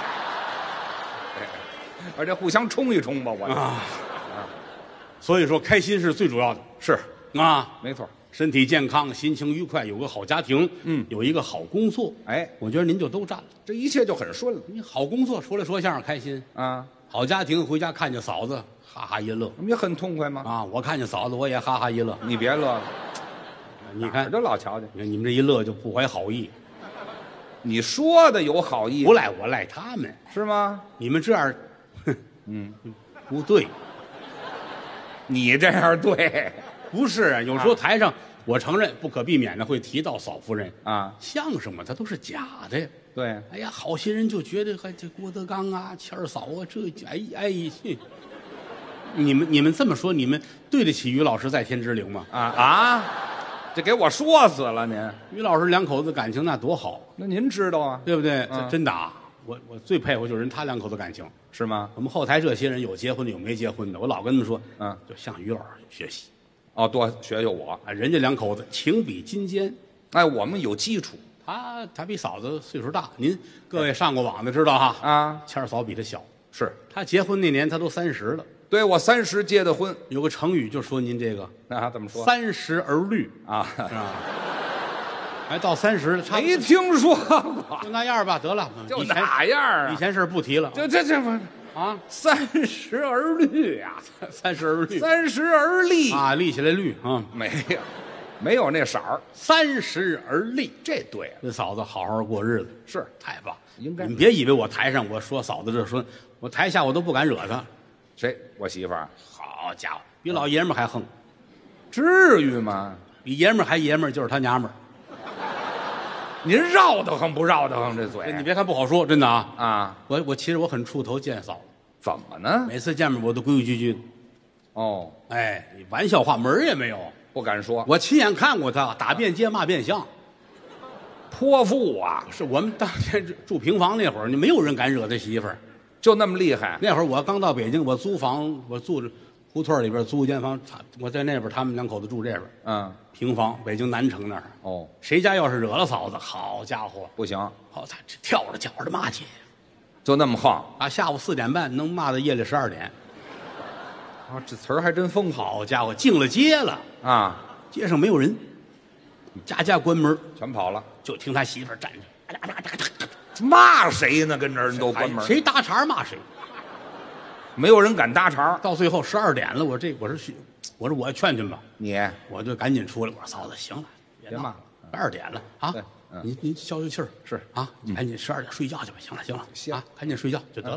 而且互相冲一冲吧，我啊，所以说开心是最主要的是啊， 没错。 身体健康，心情愉快，有个好家庭， 嗯有一个好工作， 哎， 我觉得您就都占了。 这一切就很顺了你好工作，出来说相声开心； 啊， 好家庭，回家看见嫂子，哈哈一乐我们也很痛快吗？ 啊！我看见嫂子，我也哈哈一乐。 你别乐了， 你看， 这老瞧见， 你看你们这一乐就不怀好意， 你说的有好意不赖我，赖他们。 是吗？ 你们这样，哼， 嗯， 不对， 你这样对不是啊。有时候台上，我承认不可避免的会提到嫂夫人， 啊， 相声嘛，它都是假的。 对， 哎呀，好些人就觉得，还这郭德纲啊、谦儿嫂啊，这哎哎，哼你们你们这么说，你们对得起于老师在天之灵吗？ 啊啊，这给我说死了您。 于老师两口子感情那多好， 那您知道啊？ 对不对？ 嗯这真的啊，我我最佩服就是人他两口子感情。 是吗？ 我们后台这些人有结婚的，有没结婚的，我老跟他们说， 嗯， 就向于老师学习哦，多学学我。 啊，人家两口子情比金坚。 哎，我们有基础他他比嫂子岁数大，您各位上过网的知道哈， 啊。 谦儿嫂比他小， 是， 他结婚那年他都三十了。 对我三十结的婚， 有个成语就说您这个那怎么说？ 三十而绿啊， 是吧？还到三十了，差不多没听说过， 就那样吧，得了， 就以前哪样啊？ 以前事儿不提了这这这不啊， 三十而绿呀、 三十而绿三十而立啊，立起来绿啊， 没有，没有那色儿。 三十而立， 这对跟嫂子好好过日子是太棒。 应该你们别以为我台上我说嫂子这说，我台下我都不敢惹她。 谁？我媳妇儿？ 好家伙，比老爷们儿还横， 至于吗？ 比爷们儿还爷们儿就是他娘们儿。 您绕得慌不绕得慌这嘴？ 你别看不好说，真的啊， 啊？ 我我其实我很怵头见嫂子， 怎么呢？ 每次见面我都规规矩矩的。 哦， 哎，你玩笑话门儿也没有。 不敢说。 我亲眼看过他打遍街骂遍巷。 泼妇啊， 是我们当年住住平房那会儿，你没有人敢惹他媳妇儿。 就那么厉害？ 那会儿我刚到北京，我租房，我住着胡同里边租一间房，他我在那边，他们两口子住这边， 嗯， 平房，北京南城那儿。 哦， 谁家要是惹了嫂子，好家伙， 不行， 好他这跳着脚着骂去， 就那么横啊，下午四点半能骂到夜里十二点。 啊！这词儿还真丰富好家伙，进了街了， 啊！ 街上没有人，家家关门， 全跑了， 就听他媳妇儿站着， 骂谁呢？跟这人都关门， 谁搭茬骂谁。 没有人敢搭茬。 到最后十二点了，我这我是我说我劝劝吧， 你我就赶紧出来，我说嫂子行了，别别骂闹，十二点了啊对，嗯您您消消气儿是啊，赶紧十二点睡觉去吧，行了行了行啊，赶紧睡觉就得了。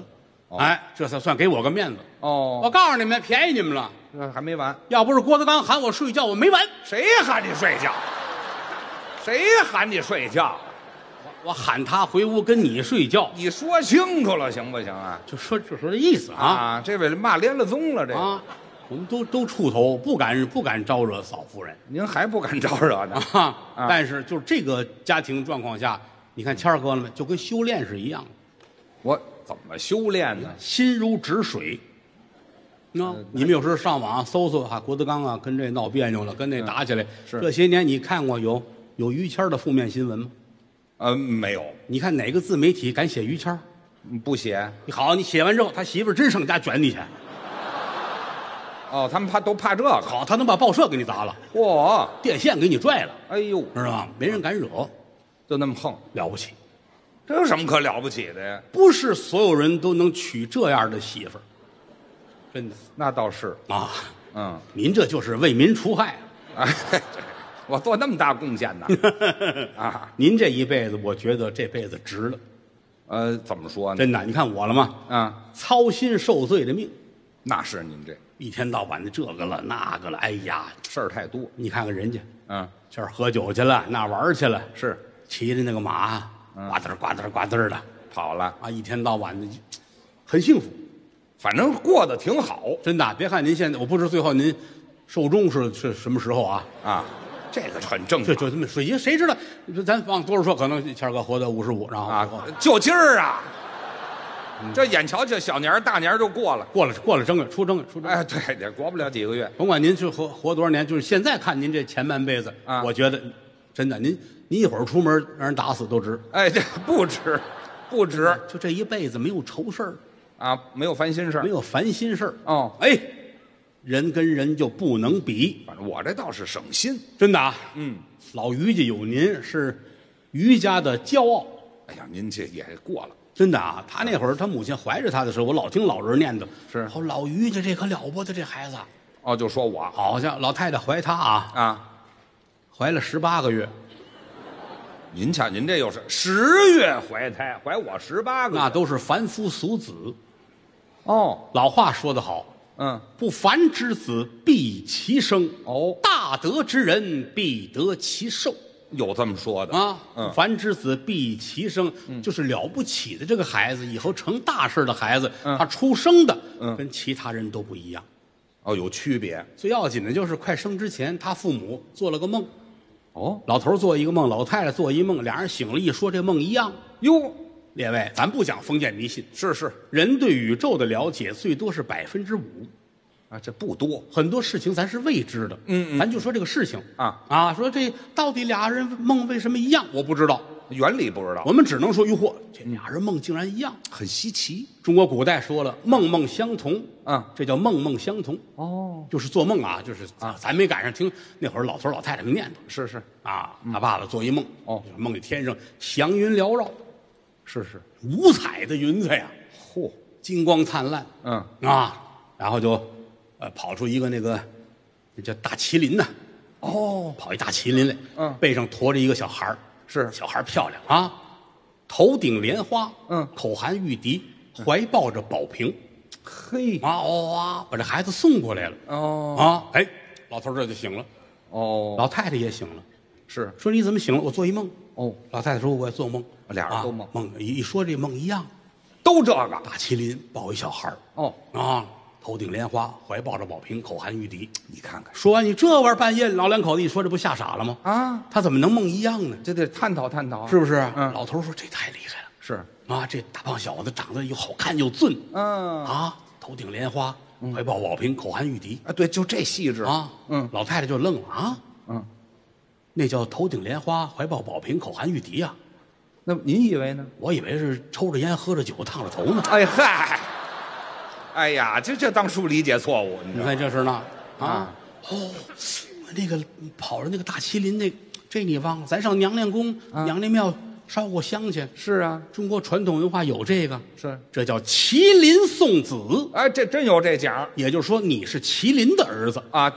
哎，这才算给我个面子。我哦， 告诉你们，便宜你们了。 这还没完， 要不是郭德纲喊我睡觉，我没完。 谁喊你睡觉？谁喊你睡觉？ 我喊他回屋跟你睡觉， 你说清楚了行不行啊？ 就说就说这意思啊啊，这位骂连了宗了，这个啊！我们都都出头，不敢不敢招惹嫂夫人您还不敢招惹呢？ 啊。 啊但是就是这个家庭状况下，你看谦儿哥了没？就跟修炼是一样的， 我怎么修炼呢？ 心如止水。那、你们有时候上网搜搜啊，郭德纲啊跟这闹别扭了，跟那打起来。 是这些年你看过有有于谦儿的负面新闻吗？ 呃，没有， 你看哪个自媒体敢写于谦儿？ 不写。 你好，你写完之后，他媳妇儿真上家卷你去， 哦，他们怕都怕这个。 好，他能把报社给你砸了， 嚯， 电线给你拽了， 哎呦， 知道吧？没人敢惹， 就那么横， 了不起。 这有什么可了不起的呀？ 不是所有人都能娶这样的媳妇儿，真的那倒是， 啊！ 嗯， 您这就是为民除害哎，这我做那么大贡献呢？啊， 您这一辈子，我觉得这辈子值了， 呃，怎么说呢？ 真的。你看我了吗？ 啊， 操心受罪的命， 那是您这一天到晚的这个了那个了，哎呀， 事儿太多。 你看看人家， 嗯， 这儿喝酒去了，那玩儿去了， 是骑着那个马，呱嘚儿呱嘚儿呱嘚儿的跑了， 啊，一天到晚的就很幸福， 反正过得挺好真的。别看您现在，我不知道最后您寿终是是什么时候啊？ 啊，这个很正常这就这么说，因为谁知道？咱往多少说，可能谦儿哥活到五十五，然后啊。就今儿啊，这眼瞧这小年儿大年儿就过了。 过了过了正月，出正月，出正月。 哎，对，也过不了几个月。 甭管您是活活多少年，就是现在看您这前半辈子， 啊我觉得真的，您您一会儿出门让人打死都值。 哎，这不值，不值就这一辈子没有愁事儿， 啊，没有烦心事儿没。有烦心事儿。 哦， 哎，人跟人就不能比， 反正我这倒是省心。 真的啊。 嗯， 老于家有您是于家的骄傲， 哎呀，您这也过了。 真的啊。他那会儿他母亲怀着他的时候，我老听老人念叨， 是哦，老于家这可了不得，这孩子， 哦，就说我好像老太太怀他啊， 啊， 怀了十八个月， 您瞧，您这又是十月怀胎，怀我十八个月， 那都是凡夫俗子。 哦， 老话说得好， 嗯， 不凡之子必其生， 哦， 大德之人必得其寿有这么说的啊。 嗯不凡之子必其生，就是了不起的这个孩子，以后成大事的孩子， 嗯他出生的嗯跟其他人都不一样。 哦，有区别最要紧的就是快生之前，他父母做了个梦， 哦。 老头儿做一个梦，老太太做一梦，俩人醒了，一说这梦一样。 哟， 列位，咱不讲封建迷信， 是是人对宇宙的了解最多是百分之五， 啊，这不多很多事情咱是未知的。 嗯嗯咱就说这个事情啊啊，说这到底俩人梦为什么一样，我不知道， 原理不知道， 我们只能说，哟嚯，这俩人梦竟然一样。 很稀奇。 中国古代说了，梦梦相同， 嗯， 这叫梦梦相同， 哦， 就是做梦啊，就是啊，咱没赶上听那会儿老头老太太们念叨是是啊，他爸爸做一梦， 哦， 梦里天上祥云缭绕， 是是， 五彩的云彩呀， 嚯， 金光灿烂， 嗯， 啊，然后就呃跑出一个那个那叫大麒麟呐， 哦， 跑一大麒麟来， 嗯背上驮着一个小孩儿是小孩儿漂亮啊，头顶莲花， 嗯口含玉笛，怀抱着宝瓶， 嘿， 啊哦啊，把这孩子送过来了， 哦啊，哎，老头儿这就醒了， 哦， 老太太也醒了， 是说你怎么醒了？我做一梦。 哦， 老太太说我也做梦， 俩人都梦啊梦一一说这梦一样， 都这个大麒麟抱一小孩儿哦， 啊，头顶莲花，怀抱着宝瓶，口含玉笛。 你看看说完你这玩意儿半夜老两口子一说，这不吓傻了吗？ 啊， 他怎么能梦一样呢？ 这得探讨探讨， 是不是？ 嗯老头说这太厉害了是， 啊！这大胖小子长得又好看又俊嗯啊，头顶莲花，怀抱宝瓶，口含玉笛啊，对，就这细致啊。 嗯老太太就愣了啊， 嗯， 那叫头顶莲花，怀抱宝瓶，口含玉笛呀。 那您以为呢？ 我以为是抽着烟喝着酒烫着头呢。 哎嗨，哎呀，这这当初理解错误，你知你道吗？ 看这是呢啊啊哦，那个跑着那个大麒麟那这你忘了？咱上娘娘宫、 啊娘娘庙烧过香去。 是啊， 中国传统文化有这个， 是， 这叫麒麟送子， 哎，这真有这奖也就是说你是麒麟的儿子。 啊。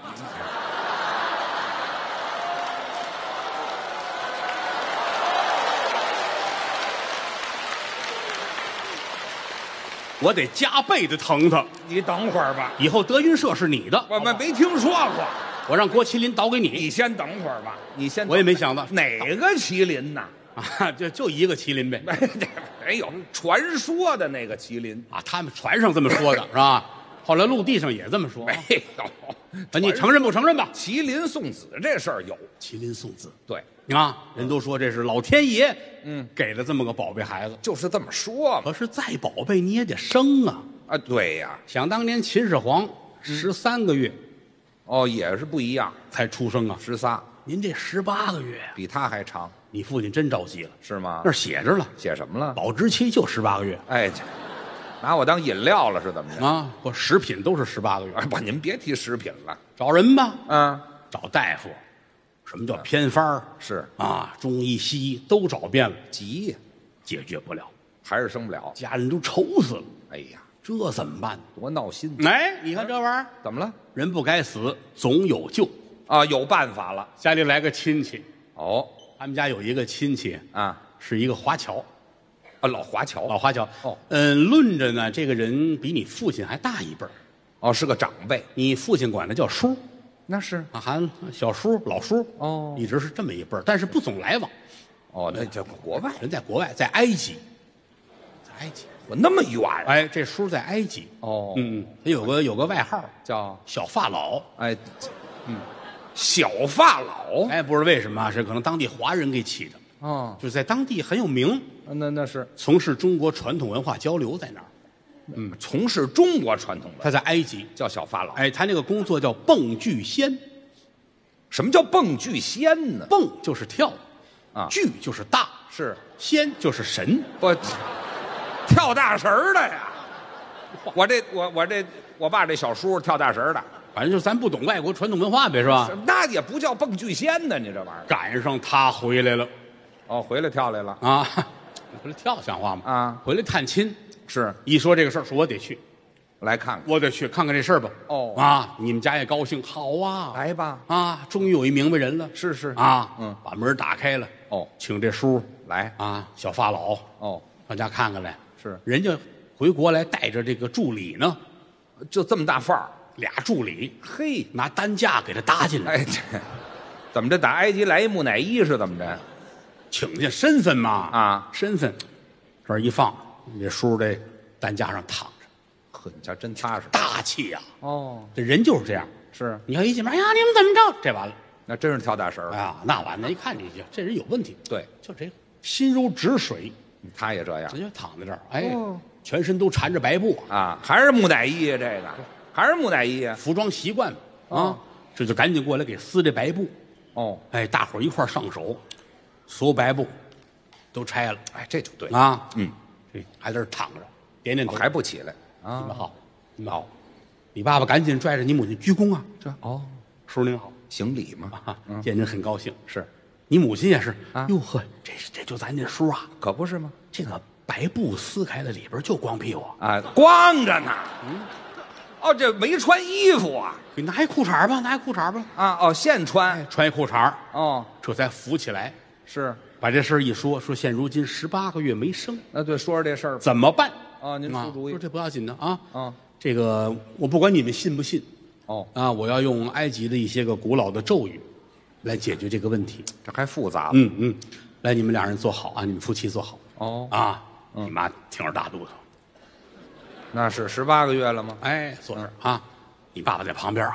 我得加倍的疼他。 你等会儿吧， 以后德云社是你的， 我们没听说过。 我让郭麒麟倒给你你。 先等会儿吧，你先等。 我也没想到哪个麒麟呐？ 啊，就就一个麒麟呗。 没没有传说的那个麒麟啊，他们船上这么说的是吧？后来陆地上也这么说。 没有。 啊，你承认不承认吧？ 麒麟送子这事儿有， 麒麟送子， 对， 啊，人都说这是老天爷，嗯，给了这么个宝贝孩子。 就是这么说嘛。 可是再宝贝你也得生啊。 啊，对呀， 想当年秦始皇十三个月哦，也是不一样， 才出生啊， 十仨， 您这十八个月呀， 比他还长， 你父亲真着急了， 是吗那？儿写着了， 写什么了？ 保质期就十八个月哎，这拿我当饮料了是怎么着？ 啊，不，食品都是十八个月。 哎，不，您别提食品了。 找人吧， 嗯， 找大夫，什么叫偏方儿是啊？中医西医都找遍了， 急呀， 解决不了， 还是生不了。 家人都愁死了。 哎呀， 这怎么办？ 多闹心！ 哎，你看这玩意儿， 怎么了？ 人不该死，总有救。 啊，有办法了。 家里来个亲戚， 哦， 他们家有一个亲戚啊， 是一个华侨， 啊，老华侨。 老华侨。 哦， 嗯，论着呢，这个人比你父亲还大一辈儿， 哦，是个长辈。 你父亲管他叫叔那是。 啊，喊小叔、老叔。 哦一直是这么一辈儿，但是不总来往。 哦，那叫国外。 人在国外，在埃及，在埃及。 我那么远。 哎，这叔在埃及。 哦， 嗯，他有个有个外号叫小发老。 哎，嗯，小发老。 哎，不知道为什么啊，是可能当地华人给起的， 哦， 就是在当地很有名， 那那是从事中国传统文化交流在那儿。 嗯，从事中国传统的他在埃及， 叫小发老。 哎，他那个工作叫蹦巨仙， 什么叫蹦巨仙呢？ 蹦就是跳， 啊巨就是大， 是仙就是神。 我跳大神儿的呀。我这我我这我爸这小叔跳大神儿的， 反正就是咱不懂外国传统文化呗，是吧？ 那也不叫蹦巨仙呢，你这玩意儿。 赶上他回来了哦，回来跳来了。 啊，回来跳像话吗？ 啊， 回来探亲， 是一说这个事儿，说我得去， 来看看。 我得去看看这事儿吧。 哦啊，你们家也高兴，好啊， 来吧。 啊，终于有一明白人了。 是是啊， 嗯， 把门打开了， 哦， 请这叔来。 啊，小发老哦， 上家看看来。 是人家回国来带着这个助理呢， 就这么大范儿。 俩助理嘿， 拿担架给他搭进来， 哎，这怎么着？打埃及来一木乃伊是怎么着？ 请见身份嘛啊， 身份，这儿一放，这叔这担架上躺着， 呵，你瞧真踏实。 大气呀、 哦， 这人就是这样。 是， 你看一进门，哎呀，你们怎么着？这完了， 那真是跳大神儿。 哎呀，那完了，一看你就这人有问题。 对， 就这个心如止水， 他也这样直接躺在这儿，哎， 哦全身都缠着白布啊， 啊，还是木乃伊呀？这个还是木乃伊呀？ 服装习惯啊， 哦这就赶紧过来给撕这白布。 哦， 哎，大伙儿一块儿上手，所有白布都拆了哎，这就对。 啊。 嗯， 这还在这儿躺着，点点头， 还不起来你们啊？ 好，你们好。你爸爸赶紧拽着你母亲鞠躬啊， 这哦， 叔您好行礼嘛， 啊，见您很高兴。 是， 你母亲也是啊哟呵，这是这就咱这叔啊， 可不是吗？ 这个白布撕开了，里边就光屁股啊， 啊，光着呢。嗯，哦，这没穿衣服啊？ 你拿一裤衩吧，拿一裤衩吧， 啊，哦，现穿。 穿一裤衩， 哦， 这才扶起来， 是。 把这事儿一说，说现如今十八个月没生， 那对，说说这事儿吧。 怎么办？ 啊，您啊出主意说。这不要紧的啊， 啊， 这个我不管你们信不信哦， 啊，我要用埃及的一些个古老的咒语来解决这个问题。 这还复杂了。 嗯嗯，来，你们俩人坐好啊，你们夫妻坐好哦， 啊。你妈挺着大肚子， 那是十八个月了吗？ 哎，坐这儿啊。你爸爸在旁边啊，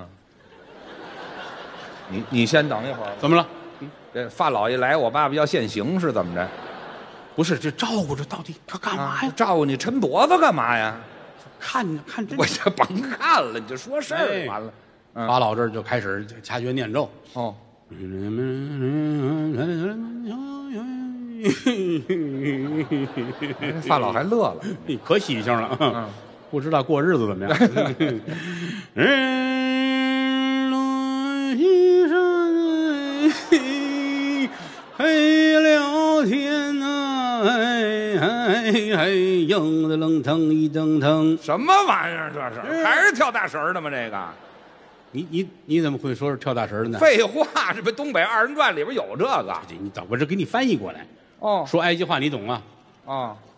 你你先等一会儿。 怎么了？ 这发老一来，我爸爸要现形是怎么着？ 不是，这照顾着到底他干嘛啊呀？， 照顾你抻脖子干嘛呀？ 看看这我这甭看了，你就说事儿哎完了。 法老这儿就开始掐诀念咒。 哦，发老还乐了。 你可喜庆了， 嗯不知道过日子怎么样？日落西山，黑了天呐，哎哎哎，硬的冷腾一蹬腾。 什么玩意儿这是？还是跳大神儿的吗？这个你你你怎么会说是跳大神的呢？ 废话，这不东北二人转里边有这个。 你等我这给你翻译过来， 哦说埃及话你懂啊？ 哦，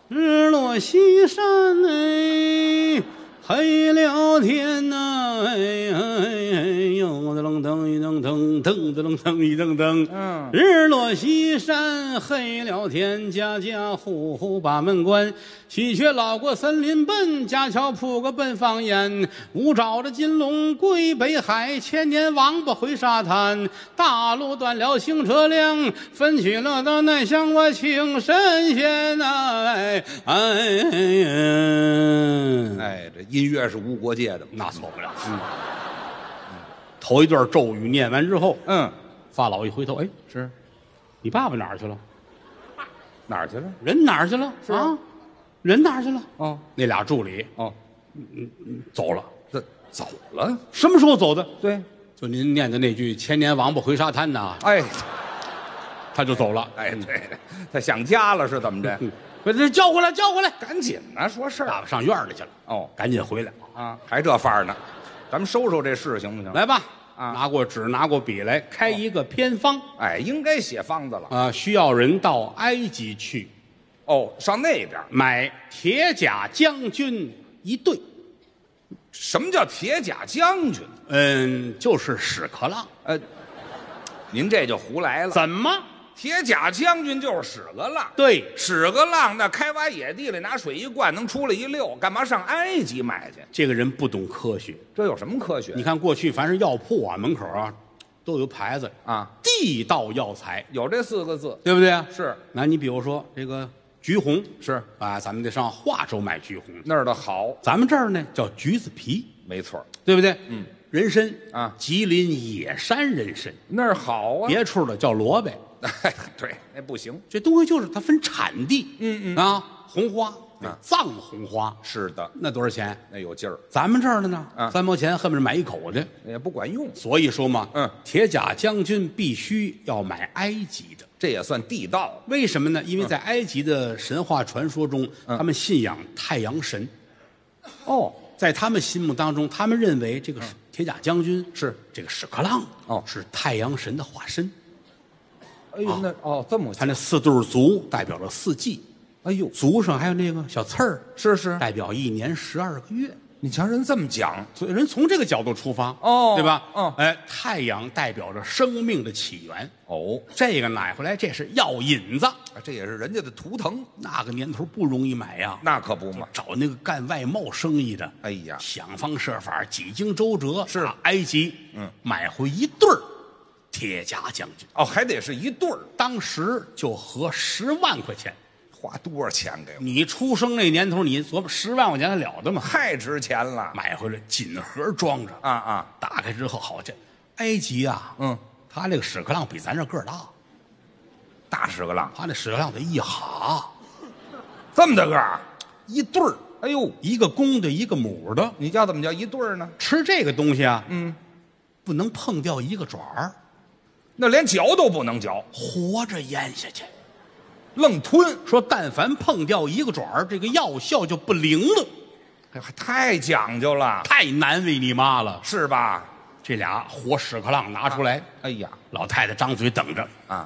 日落西山哎，黑了天呐哎哎哎呦的楞噔一噔噔噔的楞噔一噔噔， 嗯日落西山黑了天，家家户户把门关，喜鹊老过森林奔，架桥铺个奔放眼，五爪的金龙归北海，千年王八回沙滩，大路断了行车辆，分去了的南乡我请神仙呐哎哎哎哎，这音乐是无国界的， 那错不了。嗯，头一段咒语念完之后， 嗯， 发老一回头，哎， 是你爸爸哪儿去了？ 哪儿去了？ 人哪儿去了？ 是啊，人哪儿去了？ 哦那俩助理哦， 走了。 这走了。 什么时候走的？ 对， 就您念的那句“千年王八回沙滩”呐， 哎他就走了。 哎，对，他想家了是怎么着？ 嗯，把这叫回来，叫回来。 赶紧呢，说事儿爸爸上院里去了。 哦赶紧回来， 啊，还这范儿呢，咱们收收这事行不行？ 来吧。 啊拿过纸，拿过笔来，开一个偏方。 哎，应该写方子了。 啊，需要人到埃及去哦，上那边。 买铁甲将军一对。 什么叫铁甲将军？ 嗯，就是屎壳郎。 呃，您这就胡来了。 怎么？ 铁甲将军就是屎个浪， 对， 屎个浪那开挖野地里拿水一灌能出来一溜，干嘛上埃及买去？ 这个人不懂科学。 这有什么科学？ 你看过去凡是药铺啊，门口啊都有牌子啊， 地道药材， 有这四个字， 对不对啊？ 是。 那你比如说这个橘红是啊，咱们得上华州买橘红， 那儿的好， 咱们这儿呢叫橘子皮， 没错。 对不对？ 嗯， 人参啊吉林野山人参， 那儿好啊。 别处的叫萝卜， 哎，对，那不行。 这东西就是它分产地， 嗯嗯啊，红花，藏红花， 是的， 那多少钱？ 那有劲儿， 咱们这儿的呢， 啊三毛钱恨不得买一口去。 也不管用。 所以说嘛， 嗯铁甲将军必须要买埃及的。 这也算地道。 为什么呢？因为在埃及的神话传说中，他们信仰太阳神。 哦， 在他们心目当中，他们认为这个铁甲将军是这个屎壳郎， 哦是太阳神的化身。 哎呦，那哦这么他那四对足代表了四季， 哎呦， 足上还有那个小刺儿， 是是， 代表一年十二个月。 你瞧人这么讲， 所以人从这个角度出发， 哦对吧？ 嗯哎，太阳代表着生命的起源。 哦， 这个买回来，这是药引子。 这也是人家的图腾， 那个年头不容易买呀， 那可不嘛。 找那个干外贸生意的， 哎呀， 想方设法，几经周折， 是打埃及， 嗯， 买回一对儿铁甲将军， 哦，还得是一对儿， 当时就合十万块钱。 花多少钱给我？ 你出生那年头，你琢磨十万块钱还了得吗？ 太值钱了。 买回来锦盒装着， 啊啊， 打开之后，好这埃及啊， 嗯， 他这个屎壳郎比咱这个儿大， 大屎个浪， 他那屎壳郎得一哈， 这么大个儿， 一对儿， 哎呦， 一个公的，一个母的。 你叫怎么叫一对儿呢？ 吃这个东西啊， 嗯， 不能碰掉一个爪儿， 那连嚼都不能嚼， 活着咽下去。 愣吞， 说但凡碰掉一个爪儿，这个药效就不灵了， 哎还太讲究了， 太难为你妈了。 是吧？ 这俩活屎壳郎拿出来， 哎呀， 老太太张嘴等着， 啊，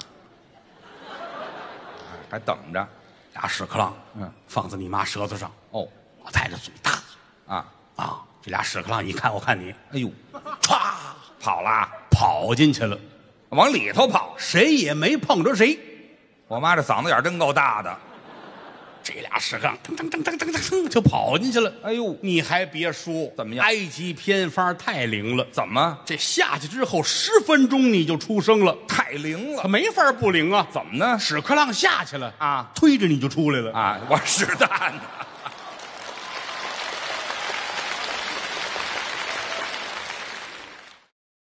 还等着， 俩屎壳郎， 嗯， 放在你妈舌头上。 哦， 老太太嘴大啊， 啊，这俩屎壳郎，你看我看你， 哎呦， 歘， 跑了， 跑进去了， 往里头跑。 谁也没碰着谁。 我妈这嗓子眼真够大的， 这俩屎壳郎噔噔噔噔噔噔噔就跑进去了。 哎呦， 你还别说， 怎么样埃及偏方太灵了， 怎么这下去之后十分钟你就出生了， 太灵了？ 他没法不灵啊。 怎么呢？ 屎壳郎下去了啊， 推着你就出来了。 啊，我是蛋呢。